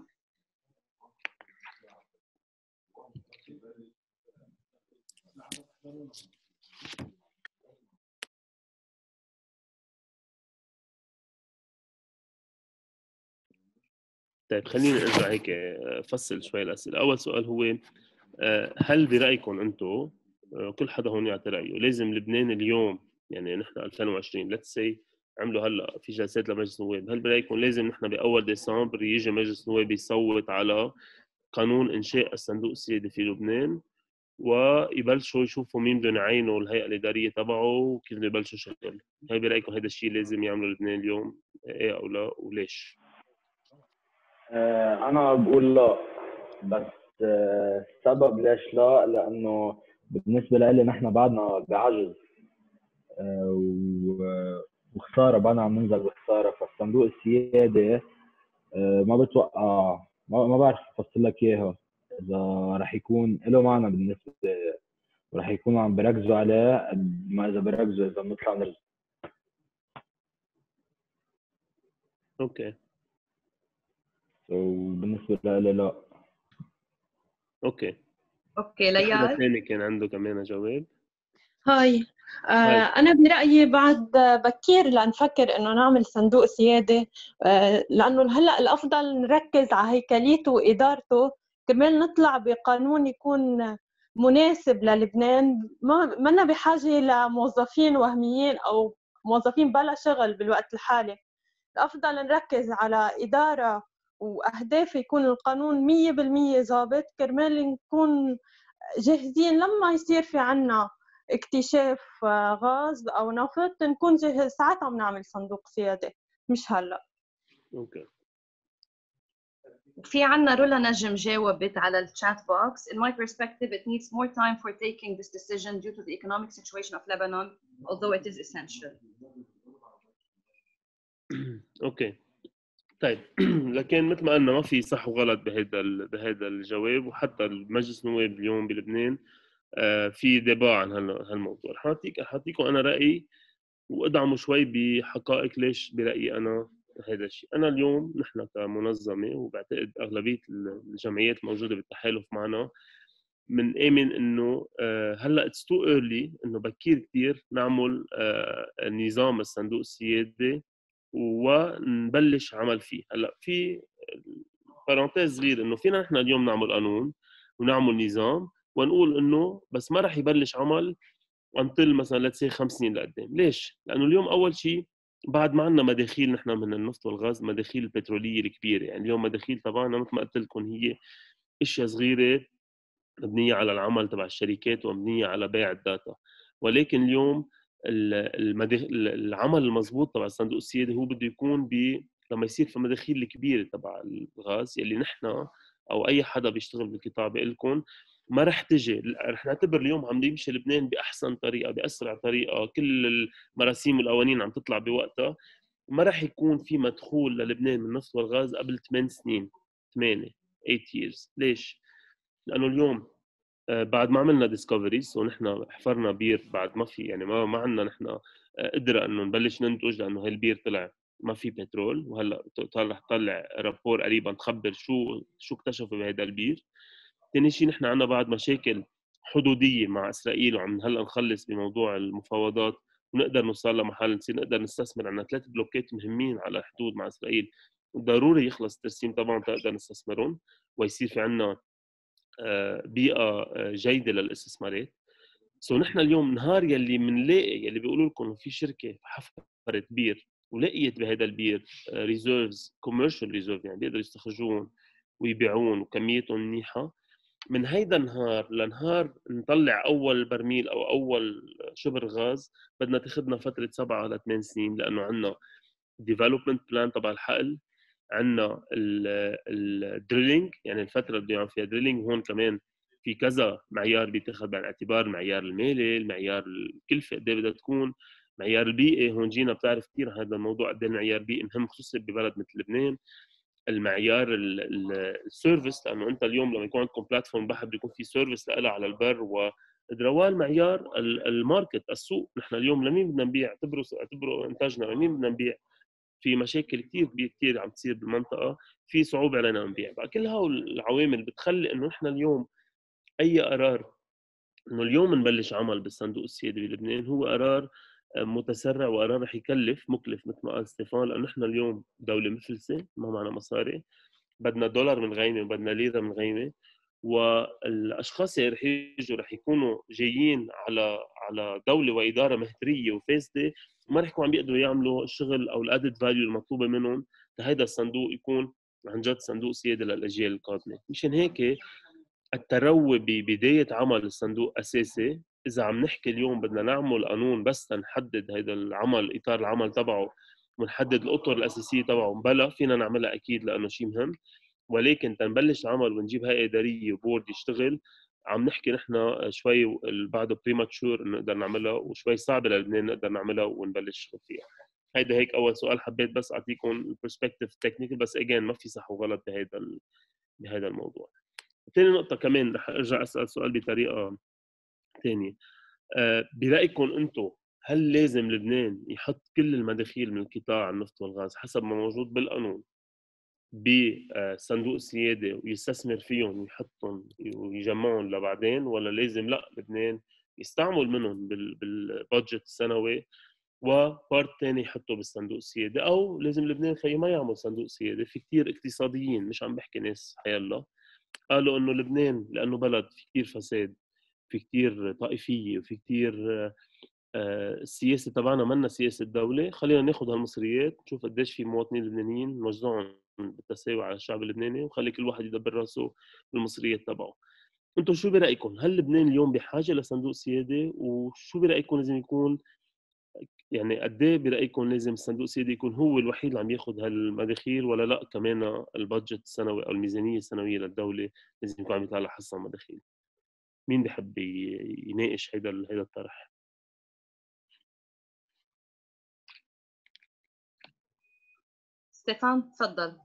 طيب خليني ارجع هيك افصل شوي الاسئله. اول سؤال هو هل برايكم انتم، كل حدا هون يعطي رايه، لازم لبنان اليوم، يعني نحن 2020 ليتس سي عملوا هلا في جلسات لمجلس النواب، هل برايكم لازم نحن باول ديسمبر يجي مجلس النواب يصوت على قانون انشاء الصندوق السيادي في لبنان، ويبلشوا يشوفوا مين بدهم يعينوا الهيئه الاداريه تبعه وكيف بدهم يبلشوا شغل؟ هل برايكم هذا الشيء لازم يعمله لبنان اليوم؟ ايه او لا، وليش؟ أنا بقول لا، بس السبب ليش لا، لأنه بالنسبة لي نحن بعدنا بعجز وخسارة، بعدنا عم ننزل بخسارة. فالصندوق السيادي ما بتوقع، ما بعرف أفصل لك إياها، إذا رح يكون له معنى بالنسبة، رح يكونوا عم بركزوا عليه ما إذا بركزوا إذا بنطلع نرجع. اوكي. وبالنسبة لي لا. اوكي ليال. حدا ثاني كان عنده كمان جواب؟ هاي. أنا برأيي بعد بكير لنفكر إنه نعمل صندوق سيادي، لأنه هلأ الأفضل نركز على هيكليته وإدارته، كمان نطلع بقانون يكون مناسب للبنان. ما لنا بحاجة لموظفين وهميين أو موظفين بلا شغل بالوقت الحالي. الأفضل نركز على إدارة وأهداف يكون القانون 100% ضابط، كرمال نكون جاهزين لما يصير في عنا اكتشاف غاز أو نفط، نكون جاهز ساعتها بنعمل صندوق سيادي، مش هلا. اوكي. في عنا رولا نجم جاوبت على الشات بوكس. In my perspective, it needs more time for taking this decision due to the economic situation of Lebanon, although it is essential. اوكي. طيب لكن مثل ما قلنا ما في صح وغلط بهذا الجواب، وحتى المجلس النواب اليوم بلبنان في ديبا عن هالموضوع. حاعطيكم انا رايي وادعموا شوي بحقائق ليش برايي انا هذا الشيء. انا اليوم نحن كمنظمه، وبعتقد اغلبيه الجمعيات الموجوده بالتحالف معنا، من آمن انه هلا اتس تو ايرلي، انه بكير كثير نعمل نظام الصندوق السيادي ونبلش عمل فيه. هلا في بارانتيز صغير، انه فينا نحن اليوم نعمل قانون ونعمل نظام ونقول انه بس ما راح يبلش عمل انطل مثلا لتسي 5 سنين لقدام. ليش؟ لانه اليوم اول شيء بعد ما عندنا مداخيل نحن من النفط والغاز، مداخيل البتروليه الكبيره، يعني اليوم مداخيل تبعنا مثل ما قلت لكم هي اشياء صغيره مبنيه على العمل تبع الشركات ومبنيه على بيع الداتا. ولكن اليوم العمل المضبوط تبع الصندوق السيادي هو بده يكون لما يصير في مداخيل الكبيره تبع الغاز، يلي نحن او اي حدا بيشتغل بالقطاع بيقول لكم ما رح تجي، رح نعتبر اليوم عم يمشي لبنان باحسن طريقه، باسرع طريقه، كل المراسيم والقوانين عم تطلع بوقتها، وما رح يكون في مدخول للبنان من النفط والغاز قبل 8 سنين، 8 years. ليش؟ لانه اليوم بعد ما عملنا ديسكفريز ونحن حفرنا بير، بعد ما في يعني ما عندنا نحن قدره انه نبلش ننتج، لانه هاي البير طلع ما في بترول، وهلا رح تطلع رابور قريبا تخبر شو اكتشفوا بهذا البير. ثاني شيء نحن عندنا بعد مشاكل حدوديه مع اسرائيل وعم هلا نخلص بموضوع المفاوضات ونقدر نوصل لمحل نصير نقدر نستثمر. عندنا 3 بلوكات مهمين على الحدود مع اسرائيل، ضروري يخلص الترسيم طبعا تقدر نستثمرهم ويصير في عندنا بيئه جيده للاستثمارات. نحن اليوم نهار يلي منلاقي يلي بيقولوا لكم في شركه حفرت بير ولقيت بهذا البير ريزيرفز كوميرشال ريزيرف، يعني بيقدروا يستخرجون ويبيعون وكميتهم منيحه، من هيدا النهار لنهار نطلع اول برميل او اول شبر غاز بدنا تاخذنا فتره 7 ل 8 سنين، لانه عندنا ديفلوبمنت بلان تبع الحقل، عندنا الدريلينج يعني الفتره اللي بيعمل فيها دريلينج. هون كمان في كذا معيار بيتاخذ بعين الاعتبار، المعيار المالي، المعيار الكلفه قد ايه بدها تكون، معيار البيئه. هون جينا بتعرف كثير هذا الموضوع قد ايه المعيار البيئي مهم خصوصا ببلد مثل لبنان. المعيار السيرفيس، لانه انت اليوم لما يكون عندكم بلاتفورم بحر بده يكون في سيرفيس لها على البر ودروال معيار الماركت السوق. نحن اليوم لمين بدنا نبيع؟ اعتبروا انتاجنا لمين بدنا نبيع؟ في مشاكل كثير عم تصير بالمنطقه، في صعوبه علينا نبيع. بقى كل هول العوامل بتخلي انه نحن اليوم اي قرار انه اليوم نبلش عمل بالصندوق السيادي بلبنان هو قرار متسرع وقرار رح يكلف مكلف مثل ما قال ستيفان، لانه نحن اليوم دوله مفلسه ما معنا مصاري، بدنا دولار من غيمه وبدنا ليره من غيمه، والاشخاص اللي رح يجوا رح يكونوا جايين على دوله واداره مهتريه وفاسده، وما رح يكونوا عم بيقدروا يعملوا الشغل او الادد فاليو المطلوبه منهم لهيدا الصندوق يكون عن جد صندوق سيادي للاجيال القادمه. مشان هيك التروي ببدايه عمل الصندوق اساسي. اذا عم نحكي اليوم بدنا نعمل قانون بس نحدد هيدا العمل، اطار العمل تبعه، ونحدد الاطر الاساسيه تبعه، بلا فينا نعملها اكيد لانه شيء مهم، ولكن تنبلش عمل ونجيب هيئه اداريه وبورد يشتغل عم نحكي نحن شوي بعده بريماتشور نقدر نعملها، وشوي صعبه للبنان نقدر نعملها ونبلش نشتغل فيها. هيدا هيك اول سؤال، حبيت بس اعطيكم البرسبكتيف تكنيكال، بس اجين ما في صح وغلط بهذا الموضوع. ثاني نقطه كمان رح ارجع اسال سؤال بطريقه ثانيه. برايكم انتم هل لازم لبنان يحط كل المداخيل من قطاع النفط والغاز حسب ما موجود بالقانون بصندوق السيادة ويستثمر فيهم ويحطهم ويجمعهم لبعدين، ولا لازم لا لبنان يستعمل منهم بالبادجت السنوي وبارت ثاني يحطه بالصندوق السيادي؟ او لازم لبنان خي ما يعمل صندوق سيادي؟ في كثير اقتصاديين مش عم بحكي ناس حيالله قالوا انه لبنان لانه بلد في كثير فساد، في كثير طائفيه، وفي كثير السياسه تبعنا منا سياسه دوله، خلينا ناخذ هالمصريات نشوف قديش في مواطنين لبنانيين موزعهم بالتساوي على الشعب اللبناني، وخلي كل واحد يدبر راسه بالمصريات تبعه. انتم شو برايكم؟ هل لبنان اليوم بحاجه لصندوق سيادي؟ وشو برايكم لازم يكون، يعني قد ايه برايكم لازم الصندوق السيادي يكون هو الوحيد اللي عم ياخذ هالمداخيل، ولا لا كمان البادجت السنوي او الميزانيه السنويه للدوله لازم يكون عم يطلع لها حصه مداخيل؟ مين بحب يناقش هيدا الطرح؟ ستيفان تفضل.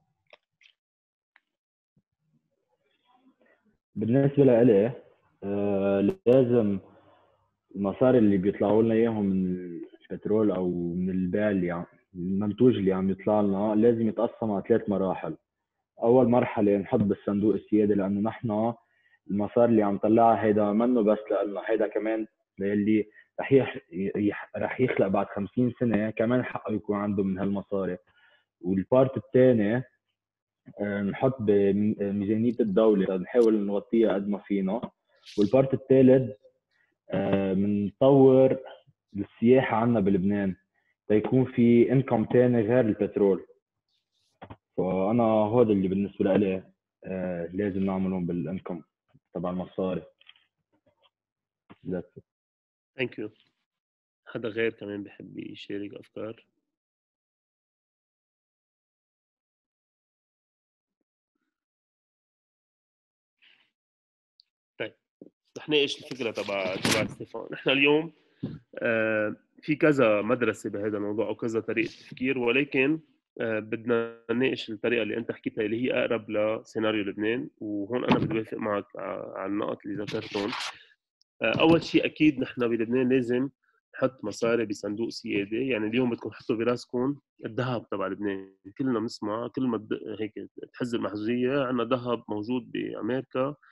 بالنسبة لإلي لازم المصاري اللي بيطلعوا لنا اياهم من البترول او من البيع المنتوج اللي عم يطلع لنا لازم يتقسم على 3 مراحل. اول مرحلة نحط بالصندوق السيادي، لانه نحن المصاري اللي عم طلعها هيدا منه بس لانه هيدا كمان اللي رح يخلق بعد 50 سنة كمان حقه يكون عنده من هالمصاري. والبارت الثاني نحط بميزانية الدولة نحاول نغطيها قد ما فينا. والبارت الثالث بنطور السياحة عنا بلبنان تيكون في انكم تاني غير البترول. فأنا هذا اللي بالنسبة لي لازم نعملهم بالانكم تبع المصاري. ثانك يو. حدا غير كمان بحب يشارك أفكار؟ طيب رح ناقش الفكرة تبع ستيفان. نحن اليوم في كذا مدرسة بهذا الموضوع أو كذا طريقة تفكير، ولكن بدنا نناقش الطريقة اللي أنت حكيتها اللي هي أقرب لسيناريو لبنان. وهون أنا بدي أوافق معك على النقط اللي ذكرتهم. أول شيء أكيد نحن بلبنان لازم نحط مصاري بصندوق سيادي. يعني اليوم بدكم تحطوا براسكم الذهب تبع لبنان. كلنا بنسمع كل ما هيك تحز المحزوزية عندنا ذهب موجود بأمريكا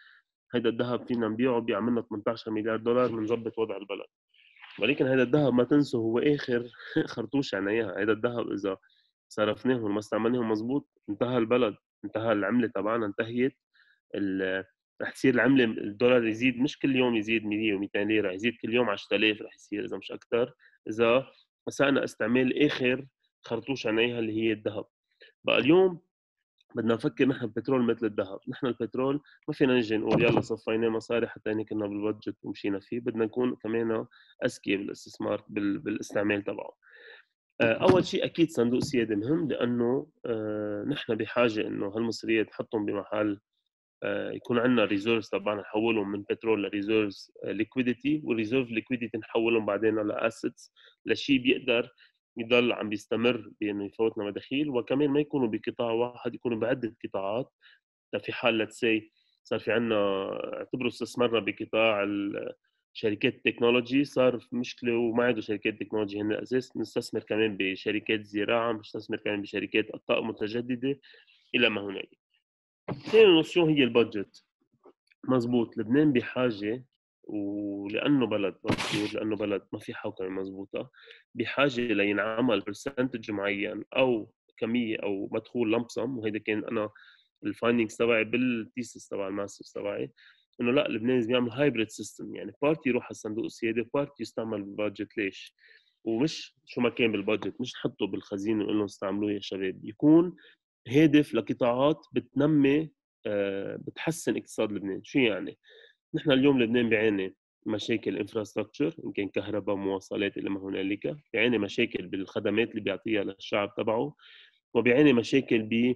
هيدا الذهب فينا نبيعه بيعملنا 18 مليار دولار بنظبط وضع البلد. ولكن هذا الذهب ما تنسوا هو اخر خرطوش عنا. هذا الذهب اذا صرفناه وما استعملناه مزبوط انتهى البلد، انتهى العمله تبعنا، انتهت. رح تصير العمله الدولار يزيد، مش كل يوم يزيد 100 و200 ليره، يزيد كل يوم 10000 رح يصير اذا مش اكثر، اذا مسأنا استعمال اخر خرطوش عنا اللي هي الذهب. بقى اليوم بدنا نفكر نحن ببترول مثل الذهب. نحن البترول ما فينا نجي نقول يلا صفينا مصاري حتى هيك كنا بالبادجت ومشينا فيه، بدنا نكون كمان اذكياء بالاستثمار بالاستعمال تبعه. اول شيء اكيد صندوق سيادي مهم، لانه نحن بحاجه انه هالمصريات نحطهم بمحل يكون عندنا ريزورس تبعنا نحولهم من بترول لريزورس ليكويديتي، والريزورس ليكويديتي نحولهم بعدين لاسيتس، لشيء بيقدر يضل عم بيستمر بانه يفوتنا مداخيل، وكمان ما يكونوا بقطاع واحد، يكونوا بعده قطاعات. في حال لتسي صار في عندنا اعتبروا استثمرنا بقطاع شركات التكنولوجي، صار في مشكله وما عندوا شركات تكنولوجي هن الاساس، نستثمر كمان بشركات زراعه، نستثمر كمان بشركات الطاقه متجدده الى ما هنالك. ثاني نوسيون هي البادجت. مزبوط، لبنان بحاجه، ولانه بلد مشهور، لانه بلد ما في حوكمه مزبوطه، بحاجه لينعمل برسنتج معين او كميه او مدخول لمسم. وهيدا كان انا الفايندينجز تبعي بالتيسس تبع الماسترز تبعي، انه لا، لبنان لازم يعمل هايبريد سيستم، يعني بارتي يروح على الصندوق السيادي وبارتي يستعمل بالبادجت. ليش؟ ومش شو ما كان بالبادجت، مش نحطه بالخزينه ونقول لهم استعملوه يا شباب، يكون هادف لقطاعات بتنمي بتحسن اقتصاد لبنان. شو يعني؟ نحن اليوم لبنان بيعاني مشاكل انفراستراكشر، ان كان كهرباء، مواصلات الى ما هنالك، بيعاني مشاكل بالخدمات اللي بيعطيها للشعب تبعه، وبيعاني مشاكل ب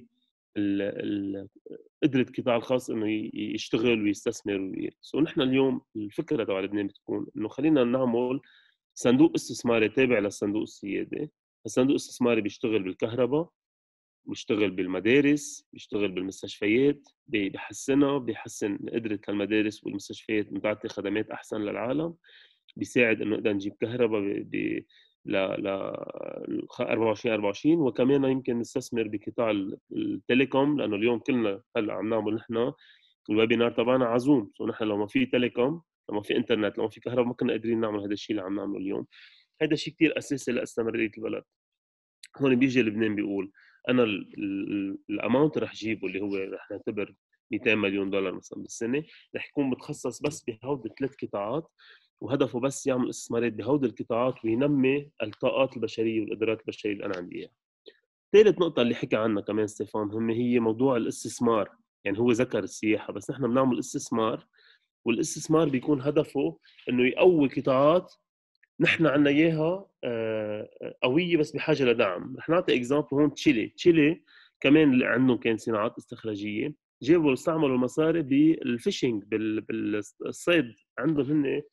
قدرة القطاع الخاص انه يشتغل ويستثمر ونحن اليوم الفكره تبع لبنان بتكون انه خلينا نعمل صندوق استثماري تابع للصندوق السيادي. الصندوق الاستثماري بيشتغل بالكهرباء، بيشتغل بالمدارس، بيشتغل بالمستشفيات، بيحسنها، بيحسن قدرة المدارس والمستشفيات من تعطي خدمات أحسن للعالم، بيساعد إنه نقدر نجيب كهرباء ل 24 وكمان يمكن نستثمر بقطاع التليكوم، لأنه اليوم كلنا هلا عم نعمل نحن الويبينار تبعنا عزوم، نحن لو ما في تليكوم، لو ما في انترنت، لو ما في كهرباء، ما كنا قادرين نعمل هذا الشيء اللي عم نعمله اليوم. هذا شيء كثير أساسي لاستمرارية البلد. هون بيجي لبنان بيقول انا الاماونت رح جيبه اللي هو رح نعتبر 200 مليون دولار مثلا بالسنه، رح يكون متخصص بس بهود الثلاث قطاعات، وهدفه بس يعمل استثمارات بهود القطاعات وينمي الطاقات البشريه والقدرات البشريه اللي انا عندي اياها. ثالث نقطه اللي حكى عنها كمان ستيفان مهمه، هي موضوع الاستثمار. يعني هو ذكر السياحه، بس نحن بنعمل استثمار، والاستثمار بيكون هدفه انه يقوي قطاعات نحن عنا اياها قويه بس بحاجه لدعم. رح نعطي اكزامبل هون، تشيلي كمان اللي عندهم كان صناعات استخراجيه، جابوا استعملوا المصاري بالفيشنج، بالصيد. عندهم هن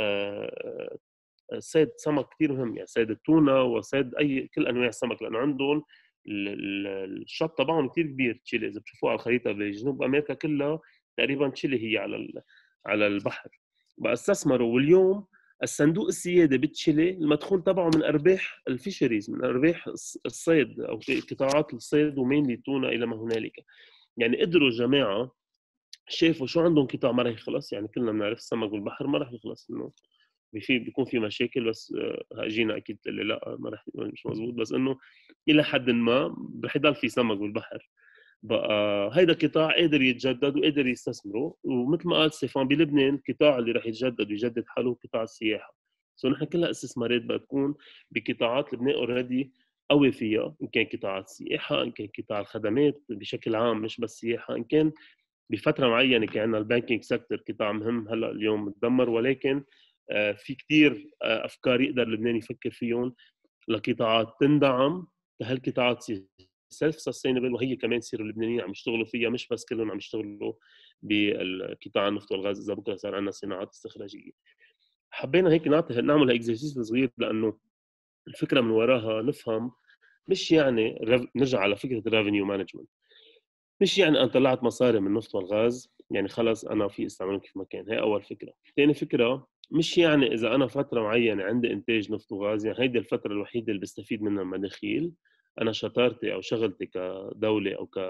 صيد سمك كثير مهم، يعني صيد التونه وصيد كل انواع السمك، لانه عندهم الشط تبعهم كثير كبير. تشيلي اذا بتشوفوها على الخريطه بجنوب امريكا كلها تقريبا تشيلي هي على البحر. بقى استثمروا، واليوم الصندوق السيادي بتشيلي المدخول تبعه من ارباح الفيشريز، من ارباح الصيد او قطاعات الصيد ومين التونه الى ما هنالك. يعني قدروا الجماعه، شافوا شو عندهم قطاع ما راح يخلص. يعني كلنا بنعرف السمك والبحر ما راح يخلص، انه بيكون في مشاكل، بس اجينا اكيد تقول لي لا ما راح، مش مزبوط، بس انه الى حد ما رح يضل في سمك بالبحر. بقى هيدا قطاع قادر يتجدد وقادر يستثمروا، ومثل ما قال ستيفان بلبنان القطاع اللي رح يتجدد ويجدد حاله قطاع السياحه. نحن كلها استثمارات بدها تكون بقطاعات لبنان اوريدي قوي فيها، ان كان قطاع السياحه، ان كان قطاع الخدمات بشكل عام مش بس سياحه، ان كان بفتره معينه كان عندنا البانكينج سيكتور قطاع مهم هلا اليوم تدمر، ولكن في كثير افكار يقدر لبنان يفكر فيهم لقطاعات تندعم، لهالقطاعات سيلف سستينبل، وهي كمان يصيروا اللبنانيين عم يشتغلوا فيها، مش بس كلهم عم يشتغلوا بقطاع النفط والغاز اذا بكره صار عندنا صناعات استخراجيه. حبينا هيك نعمل اكزرسيس صغير، لانه الفكره من وراها نفهم، مش يعني نرجع على فكره الريفينيو مانجمنت، مش يعني انا طلعت مصاري من النفط والغاز يعني خلص انا في استعملهم كيف ما كان. هي اول فكره. ثاني فكره، مش يعني اذا انا فتره معينه عندي انتاج نفط وغاز يعني هيدي الفتره الوحيده اللي بستفيد منها المداخيل. انا شطارتي او شغلتي كدوله او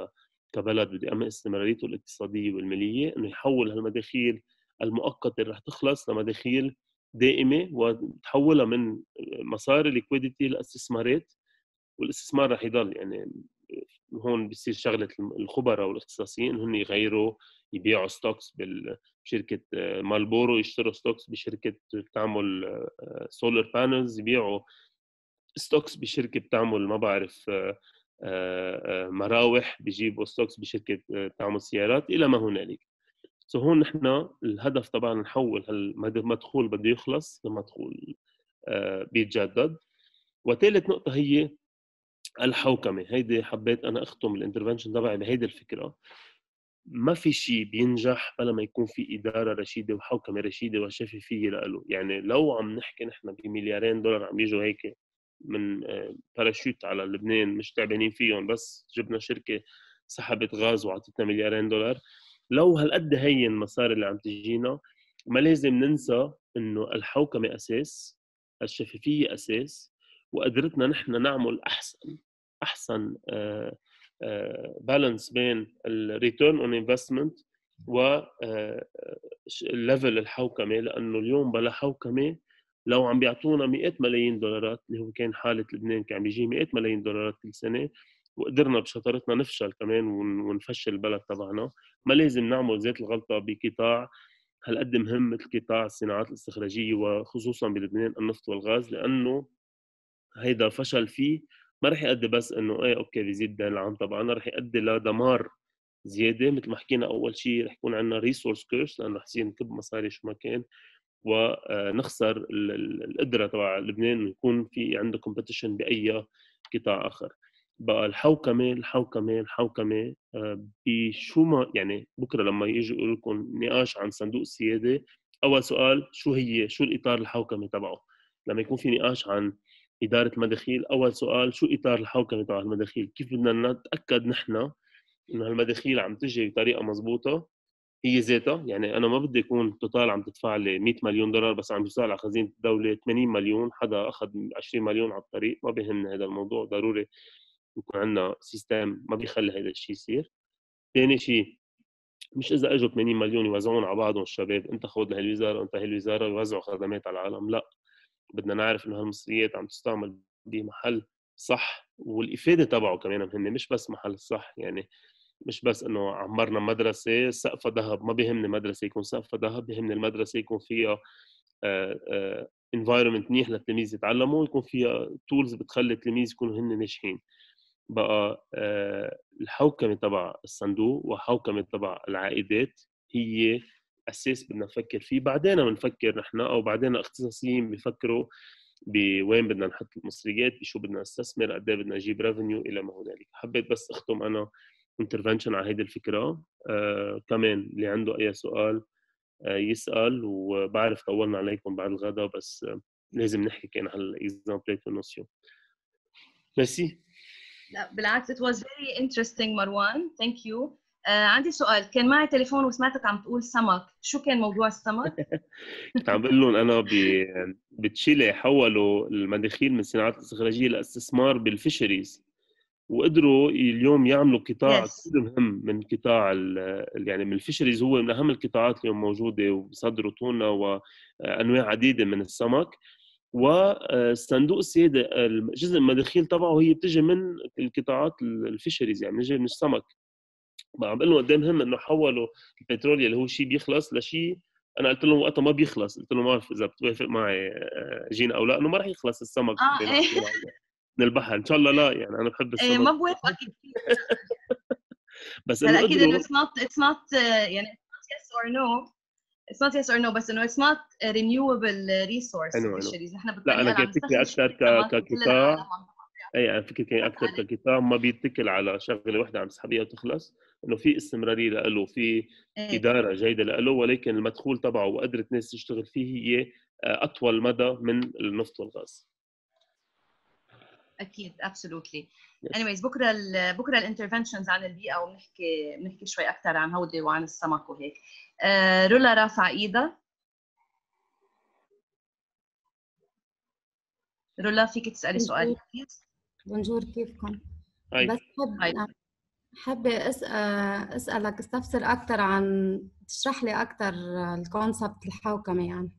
كبلد بده يأمن استمراريته الاقتصادية والمالية، إنه يحول هالمداخيل المؤقتة اللي رح تخلص لمداخيل دائمة، وتحولها من مسار الليكويديتي لاستثمارات، والاستثمار رح يضل. يعني هون بصير شغلة الخبراء والاختصاصيين هن يغيروا، يبيعوا ستوكس بشركة مالبورو، يشتروا ستوكس بشركة بتعمل سولار بانلز، يبيعوا ستوكس بشركة بتعمل ما بعرف مراوح، بيجيبوا ستوكس بشركة بتعمل سيارات إلى ما هنالك. هون نحن الهدف طبعا نحول هالمدخول بده يخلص لمدخول بيتجدد. وثالث نقطة هي الحوكمة. هيدي حبيت أنا أختم الانترفنشن تبعي بهيدي الفكرة. ما في شيء بينجح بلا ما يكون في إدارة رشيدة وحوكمة رشيدة وشفافية له. يعني لو عم نحكي نحن بمليارين دولار عم يجوا هيك من باراشوت على لبنان، مش تعبانين فيهم، بس جبنا شركة سحبت غاز وعطتنا مليارين دولار، لو هالقد هي المصاري اللي عم تجينا، ما لازم ننسى إنه الحوكمة أساس، الشفافية أساس، وقدرتنا نحن نعمل أحسن بالانس بين الريتيرن اون انفستمنت و الليفل الحوكمه. لانه اليوم بلا حوكمه لو عم بيعطونا مئات ملايين دولارات، اللي هو كان حاله لبنان، كان بيجي مئات ملايين دولارات كل سنه، وقدرنا بشطارتنا نفشل كمان ونفشل البلد تبعنا، ما لازم نعمل ذات الغلطه بقطاع هالقد مهم مثل قطاع الصناعات الاستخراجيه، وخصوصا بلبنان النفط والغاز، لانه هيدا فشل فيه ما رح يؤدي بس انه ايه اوكي بيزيد الدين العام تبعنا، رح يؤدي لدمار زياده. مثل ما حكينا اول شيء رح يكون عندنا ريسورس كيرس، لانه رح يصير نكب مصاري شو ما كان، ونخسر القدره تبع لبنان انه يكون في عنده كومبيتيشن باي قطاع اخر. بقى الحوكمه بشو ما يعني بكره لما يجي يقول لكم نقاش عن صندوق السياده، اول سؤال شو الاطار الحوكمه تبعه. لما يكون في نقاش عن إدارة المداخيل، أول سؤال شو إطار الحوكمة تبع المداخيل؟ كيف بدنا نتأكد نحن إنه هالمداخيل عم تجي بطريقة مضبوطة هي ذاتها؟ يعني أنا ما بدي يكون توتال عم تدفع لي 100 مليون دولار بس عم يوصل على خزينة الدولة 80 مليون، حدا أخذ 20 مليون على الطريق. ما بيهمني هذا الموضوع، ضروري يكون عندنا سيستم ما بيخلي هذا الشيء يصير. ثاني شيء، مش إذا أجوا 80 مليون يوزعون على بعضهم الشباب، أنت خذ لهالوزارة وأنت هالوزارة، يوزعوا خدمات على العالم. لا، بدنا نعرف انه هالمصريات عم تستعمل بمحل صح، والافاده تبعه كمان مهمه، مش بس محل صح. يعني مش بس انه عمرنا مدرسه سقفها ذهب، ما بيهمني مدرسه يكون سقفها ذهب، بيهمني المدرسه يكون فيها environment منيح للتلاميذ يتعلموا، يكون فيها تولز بتخلي التلاميذ يكونوا هن ناجحين. بقى الحوكمه تبع الصندوق وحوكمه تبع العائدات هي اساس بدنا نفكر فيه. بعدين بنفكر نحن، او بعدين اختصاصيين بيفكروا بوين بدنا نحط المصريات، بشو بدنا نستثمر، قد ايه بدنا نجيب ريفينيو الى ما هنالك. حبيت بس اختم انا انترفنشن على هيدي الفكره. كمان اللي عنده اي سؤال يسال. وبعرف طولنا عليكم بعد الغداء، بس لازم نحكي كان على الاكزامبل والنوسيون. ميرسي. لا بالعكس، it was very interesting مروان. thank you. عندي سؤال. كان معي تليفون وسمعتك عم تقول سمك، شو كان موضوع السمك؟ كنت عم بقول لهم انا بتشيلي حولوا المداخيل من الصناعات الاستخراجيه لاستثمار بالفيشريز، وقدروا اليوم يعملوا قطاع كثير مهم من قطاع يعني من الفيشريز. هو من اهم القطاعات اليوم موجوده، وبيصدروا تونه وانواع عديده من السمك. وصندوق السياده جزء من المداخيل تبعه هي بتجي من القطاعات الفيشريز، يعني بتجي من السمك. بقى عم بقول لهم قد ايه مهم انه حولوا البترول اللي هو شيء بيخلص لشيء. انا قلت لهم وقتها ما بيخلص، قلت لهم ما بعرف اذا بتوافق معي جينا او لا، انه ما راح يخلص السمك من البحر ان شاء الله. لا يعني انا بحب السمك. ما بوافقك كثير بس هلا انه اكيد انه قدروا it's not يعني yes or no. It's not yes or no، بس انه it's not a renewable resource fisheries. نحن لا بالطريقه انا اللي عم كان فكري نستخرج اكثر السمك كل العالم كقطاع. عم اي انا فكري كان اكثر كقطاع ما بيتكل على شغله وحده عم تسحبيها وتخلص، انه في استمراريه له، في اداره جيده له، ولكن المدخول تبعه وقدرت ناس تشتغل فيه هي اطول مدى من النفط والغاز. اكيد absolutely. anyways بكره الانترفنشنز عن البيئه، وبنحكي شوي اكثر عن هودي وعن السمك وهيك. رولا رافعه ايدها. رولا فيك تسالي سؤال بليز؟ بونجور كيفكم؟ بس حابة أسألك استفسر أكثر عن تشرح لي أكثر الكونسبت الحوكمة يعني.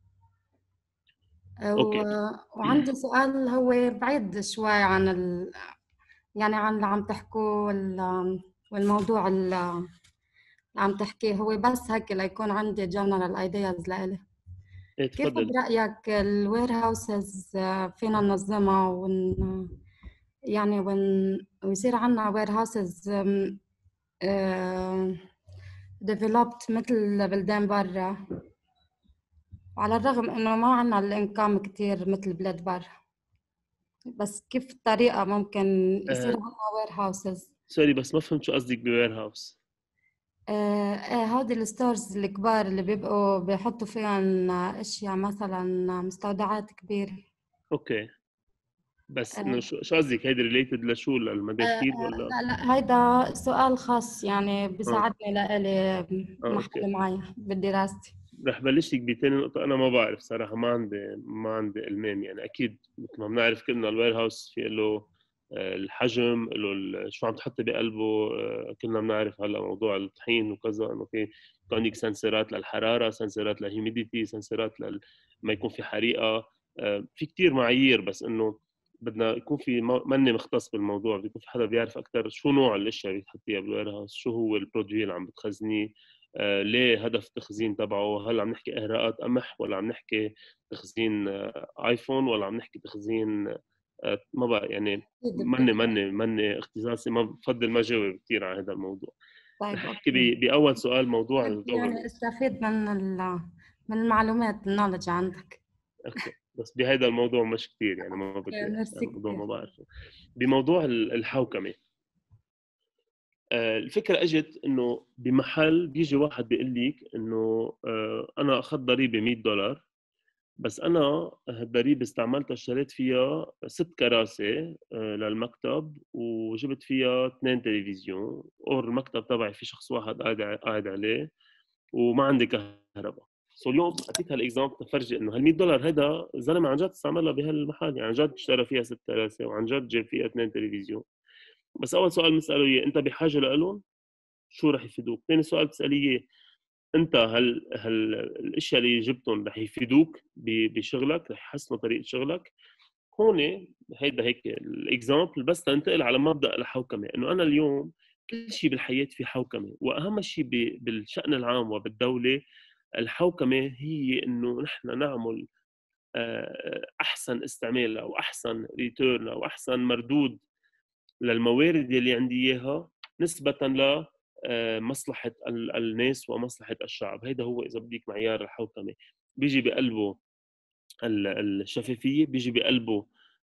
وعندي سؤال هو بعيد شوي عن يعني عن اللي عم تحكوه والموضوع اللي عم تحكيه، هو بس هيك ليكون عندي جنرال ايدياز لإلي. كيف برأيك الوير هاوسز فينا ننظمها يعني ويصير عنا وير هاوسز developed مثل بلدان برا، وعلى الرغم انه ما عنا الانكام كتير مثل بلاد برا، بس كيف الطريقة ممكن يصير عنا وير هاوسز؟ سوري بس ما فهمت شو قصدك بوير هاوس. هودي الستورز الكبار اللي بيبقوا بيحطوا فيهم اشياء، مثلا مستودعات كبيرة. اوكي بس انه شو قصدك؟ هيدي ريليتد لشو؟ للمداخيل ولا؟ لا هيدا سؤال خاص يعني بيساعدني لإلي محل معين بدراستي. رح بلش لك بثاني نقطة. أنا ما بعرف صراحة، ما عندي علمين يعني. أكيد مثل ما بنعرف كلنا الوير هاوس في له الحجم، له شو عم تحطي بقلبه. كلنا بنعرف هلا موضوع الطحين وكذا، إنه في عندك سنسرات للحرارة، سنسرات للهيوميديتي، سنسرات ما يكون في حريقة. في كتير معايير، بس إنه بدنا يكون في مني مختص بالموضوع، بيكون في حدا بيعرف أكثر شو نوع الأشياء اللي بتحطيها بالوير هاوس، شو هو البرودوي اللي عم بتخزنيه، ليه هدف التخزين تبعه، هل عم نحكي اهراءات قمح ولا عم نحكي تخزين ايفون ولا عم نحكي تخزين ما بقى يعني. مني اختصاصي، ما بفضل ما جاوب كثير على هذا الموضوع. طيب رح احكي باول سؤال موضوع يعني استفيد من المعلومات النولج عندك. اوكي بس بهذا الموضوع مش كثير يعني، ما بدي الموضوع ما بعرفه. بموضوع الحوكمه، الفكرة اجت انه بمحل بيجي واحد بيقول لك انه انا اخذت ضريبة $100، بس انا هالضريبة استعملتها اشتريت فيها 6 كراسي للمكتب، وجبت فيها 2 تلفزيون، المكتب تبعي في شخص واحد قاعد عليه، وما عندي كهرباء. سو اليوم اعطيك هالاكزامبل تفرجي انه $100 هيدا الزلمه عن جد استعملها بهالمحل، يعني عن جد اشترى فيها 6 كراسي وعن جد جاب فيها 2 تلفزيون. بس اول سؤال بنساله اياه، انت بحاجه لهم؟ شو رح يفيدوك؟ ثاني سؤال بتساليه، انت هل الاشياء اللي جبتهم رح يفيدوك بشغلك، رح يحسنوا طريقه شغلك؟ هون هيدا هيك الاكزامبل بس تنتقل على مبدا الحوكمه، انه انا اليوم كل شيء بالحياه في حوكمه، واهم شيء بالشان العام وبالدوله الحوكمه هي انه نحن نعمل احسن استعمال او احسن ريتيرن او احسن مردود للموارد اللي عندي اياها نسبه ل مصلحة الناس ومصلحة الشعب. هيدا هو إذا بديك معيار الحوكمة. بيجي بقلبه الشفافية، بيجي بقلبه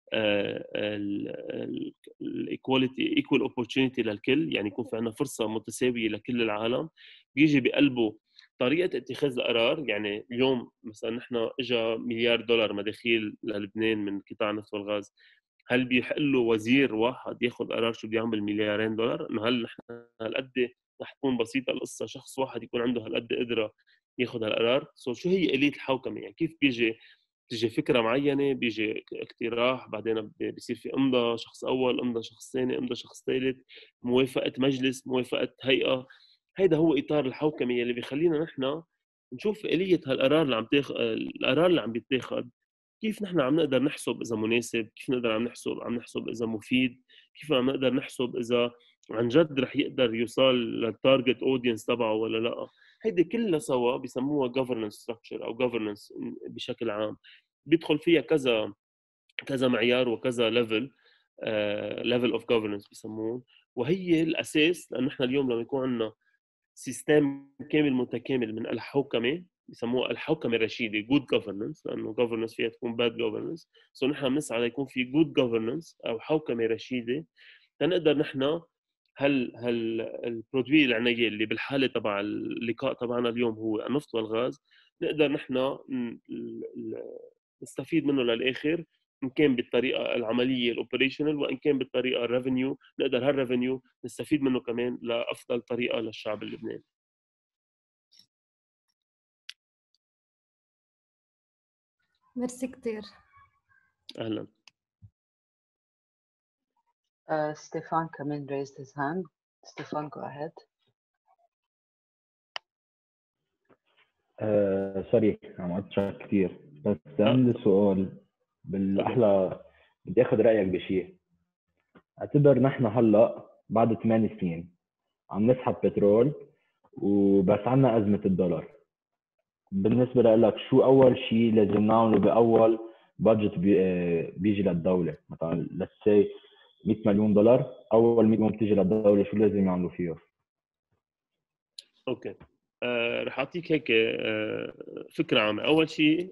الايكواليتي، ايكوال اوبورتونيتي للكل، يعني يكون في عندنا فرصة متساوية لكل العالم. بيجي بقلبه طريقة اتخاذ القرار، يعني اليوم مثلا نحن اجى $1,000,000,000 مداخيل للبنان من قطاع النفط والغاز، هل بيحق له وزير واحد ياخذ قرار شو بده يعمل $2,000,000,000؟ انه هل نحن هالقد رح تكون بسيطه القصه شخص واحد يكون عنده هالقد قدره ياخذ هالقرار؟ شو هي آلية الحوكمه؟ يعني كيف بتيجي فكره معينه، بيجي اقتراح، بعدين بيصير في امضاء شخص اول، امضاء شخص ثاني، امضاء شخص ثالث، موافقه مجلس، موافقه هيئه. هيدا هو اطار الحوكمه اللي بيخلينا نحن نشوف آلية هالقرار اللي القرار اللي عم بيتاخذ، كيف نحن عم نقدر نحسب اذا مناسب، كيف نقدر عم نحسب اذا مفيد، كيف عم نقدر نحسب اذا عن جد رح يقدر يوصل للتارجت اودينس تبعه ولا لا. هيدي كلها سوا بسموها governance structure او governance بشكل عام، بيدخل فيها كذا معيار وكذا level of governance بسموه، وهي الاساس. لانه نحن اليوم لما يكون عندنا سيستم كامل متكامل من الحوكمه، بسموها الحوكمه الرشيده good governance، لانه governance فيها تكون bad governance. سو نحن بنسعى ليكون في good governance او حوكمه رشيده، تنقدر نحن البرودوي العناية اللي بالحاله تبع اللقاء تبعنا اليوم هو النفط والغاز، نقدر نحن نستفيد منه للاخر، ان كان بالطريقه العمليه الاوبريشنال، وان كان بالطريقه الريفينيو، نقدر هالريفينيو نستفيد منه كمان لافضل طريقه للشعب اللبناني. ميرسي كتير. اهلا. Stefan كمان raised his hand. Stefan, go ahead. سوري انا ما قلتش كتير، بس عندي سؤال بالاحلى. بدي اخذ رايك بشيء. اعتبر نحن هلا بعد 8 سنين عم نسحب بترول وبس عنا ازمه الدولار. بالنسبه لك شو اول شيء لازم نعمله باول بادجت بيجي للدوله؟ مثلا let's say 100 مليون دولار، اول 100 مليون بتيجي للدوله شو لازم يعملوا فيه؟ اوكي، رح اعطيك هيك فكره عامه. اول شيء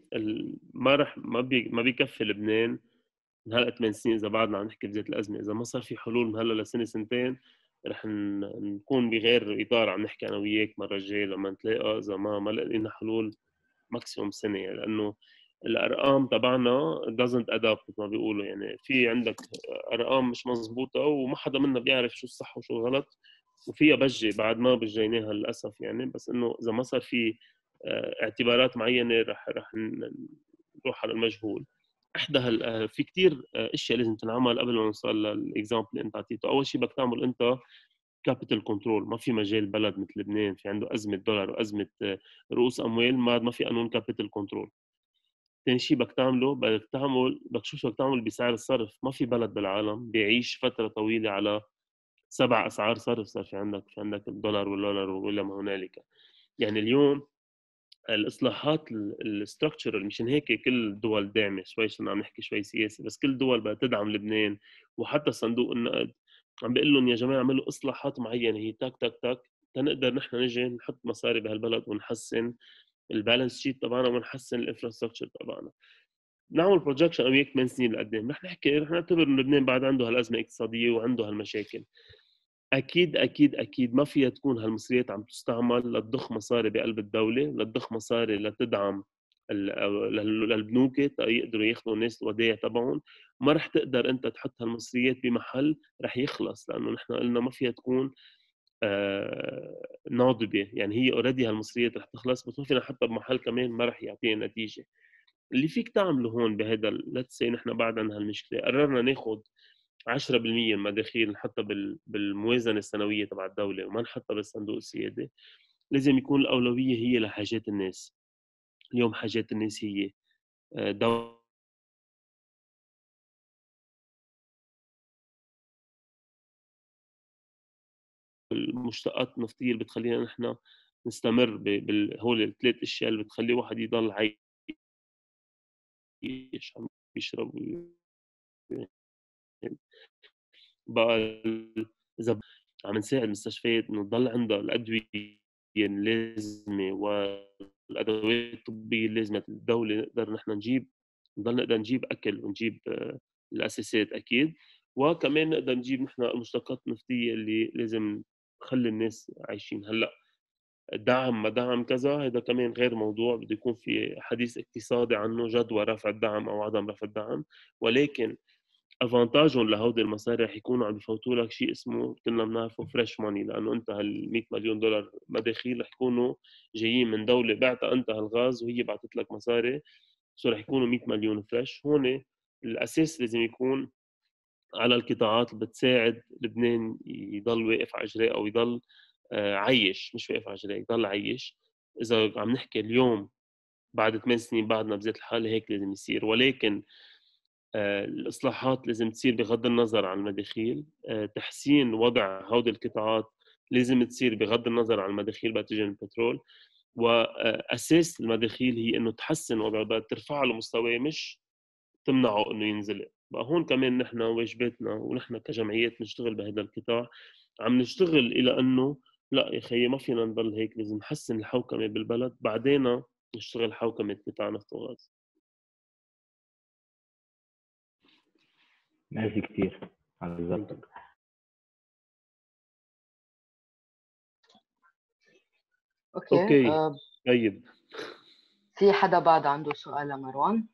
ما بيكفي لبنان من هلا 8 سنين اذا بعدنا عم نحكي بذات الازمه. اذا ما صار في حلول من هلا لسنه سنتين رح نكون بغير اطار عم نحكي انا وياك المره الجايه لما نتلاقى، اذا ما لقينا حلول ماكسيموم سنه. يعني لانه الارقام تبعنا doesn't adapt مثل ما بيقولوا. يعني في عندك ارقام مش مزبوطه وما حدا منا بيعرف شو الصح وشو الغلط، وفيها بجه بعد ما بجيناها للاسف. يعني بس انه اذا ما صار في اعتبارات معينه رح نروح على المجهول. احدى في كثير اشياء لازم تنعمل قبل ما نوصل للاكزامبل اللي انت اعطيته. اول شيء بدك تعمل انت كابيتال كنترول. ما في مجال بلد مثل لبنان في عنده ازمه دولار وازمه رؤوس اموال ما في قانون كابيتال كنترول. ثاني شيء بدك تعمله بدك شو بدك تعمل بسعر الصرف. ما في بلد بالعالم بيعيش فتره طويله على 7 اسعار صرف. صار في عندك الدولار والدولار ولا ما هنالك. يعني اليوم الاصلاحات الاستراكشرال، مشان هيك كل الدول داعمه شوي، عشان عم نحكي شوي سياسي، بس كل الدول بدها تدعم لبنان. وحتى صندوق النقد عم بيقول لهم يا جماعه اعملوا اصلاحات معينه هي تك تك تك تنقدر نحن نجي نحط مصاري بهالبلد ونحسن البالانس شيت تبعنا ونحسن الانفراستراكشر تبعنا. نعمل بروجكشن وياك 8 سنين لقدام رح نعتبر انه لبنان بعد عنده هالازمه الاقتصاديه وعنده هالمشاكل. اكيد اكيد اكيد ما فيها تكون هالمصريات عم تستعمل لتضخ مصاري بقلب الدوله، لتضخ مصاري لتدعم للبنوك يقدروا ياخذوا الناس الودائع تبعهم. ما رح تقدر انت تحط هالمصريات بمحل رح يخلص، لانه نحن قلنا ما فيها تكون ناضبه. يعني هي اوريدي هالمصريات رح تخلص، بس ما فينا نحطها بمحل كمان ما رح يعطينا نتيجه. اللي فيك تعمله هون بهذا ليتس سي نحن بعد عن هالمشكله قررنا ناخذ 10% من المداخيل نحطها بالموازنه السنويه تبع الدوله وما نحطها بالصندوق السيادي. لازم يكون الاولويه هي لحاجات الناس. اليوم حاجات الناس هي المشتقات النفطيه اللي بتخلينا نحن نستمر هول الثلاث اشياء اللي بتخلي واحد يضل عايش عم يشرب. بقى اذا عم نساعد المستشفيات انه تضل عندها الادويه اللازمه والادوات الطبيه اللازمه للدوله، نقدر نحن نضل نجيب اكل ونجيب الاساسات اكيد، وكمان نقدر نجيب نحن المشتقات النفطيه اللي لازم تخلي الناس عايشين. هلا دعم ما دعم كذا هذا كمان غير موضوع، بده يكون في حديث اقتصادي عنه، جدوى رفع الدعم او عدم رفع الدعم. ولكن افانتاجهم لهودي المصاري رح يكونوا عم بفوتوا لك شيء اسمه كلنا بنعرفه فريش ماني، لانه انت هال 100 مليون دولار مداخيل رح يكونوا جايين من دوله بعتها انت هالغاز وهي بعثت لك مصاري، سو رح يكونوا 100 مليون فريش. هون الاساس لازم يكون على القطاعات اللي بتساعد لبنان يضل واقف على اجريه او يضل عايش، مش واقف على اجريه، يضل عايش. اذا عم نحكي اليوم بعد 8 سنين بعدنا بذات الحاله هيك لازم يصير. ولكن الإصلاحات لازم تصير بغض النظر عن المداخيل. تحسين وضع هودي القطاعات لازم تصير بغض النظر عن المداخيل بتجي من البترول. وأساس المداخيل هي إنه تحسن وضعه، ترفع له مستواه مش تمنعه إنه ينزل. بقى هون كمان نحن واجباتنا ونحن كجمعيات نشتغل بهذا القطاع، عم نشتغل إلى إنه لا يا خيي ما فينا نضل هيك، لازم نحسن الحوكمة بالبلد بعدين نشتغل حوكمة قطاع نفط وغاز. ماشي كتير على ذاتك. اوكي. طيب في حدا بعد عنده سؤال لمروان؟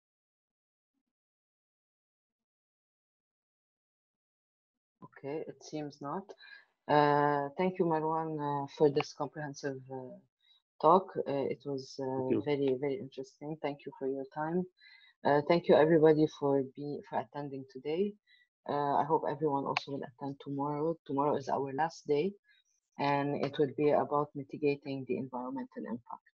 Okay, it seems not. Thank you, Marwan, for this comprehensive talk. It was very, very interesting. Thank you for your time. Thank you, everybody, for attending today. I hope everyone also will attend tomorrow. Tomorrow is our last day, and it will be about mitigating the environmental impact.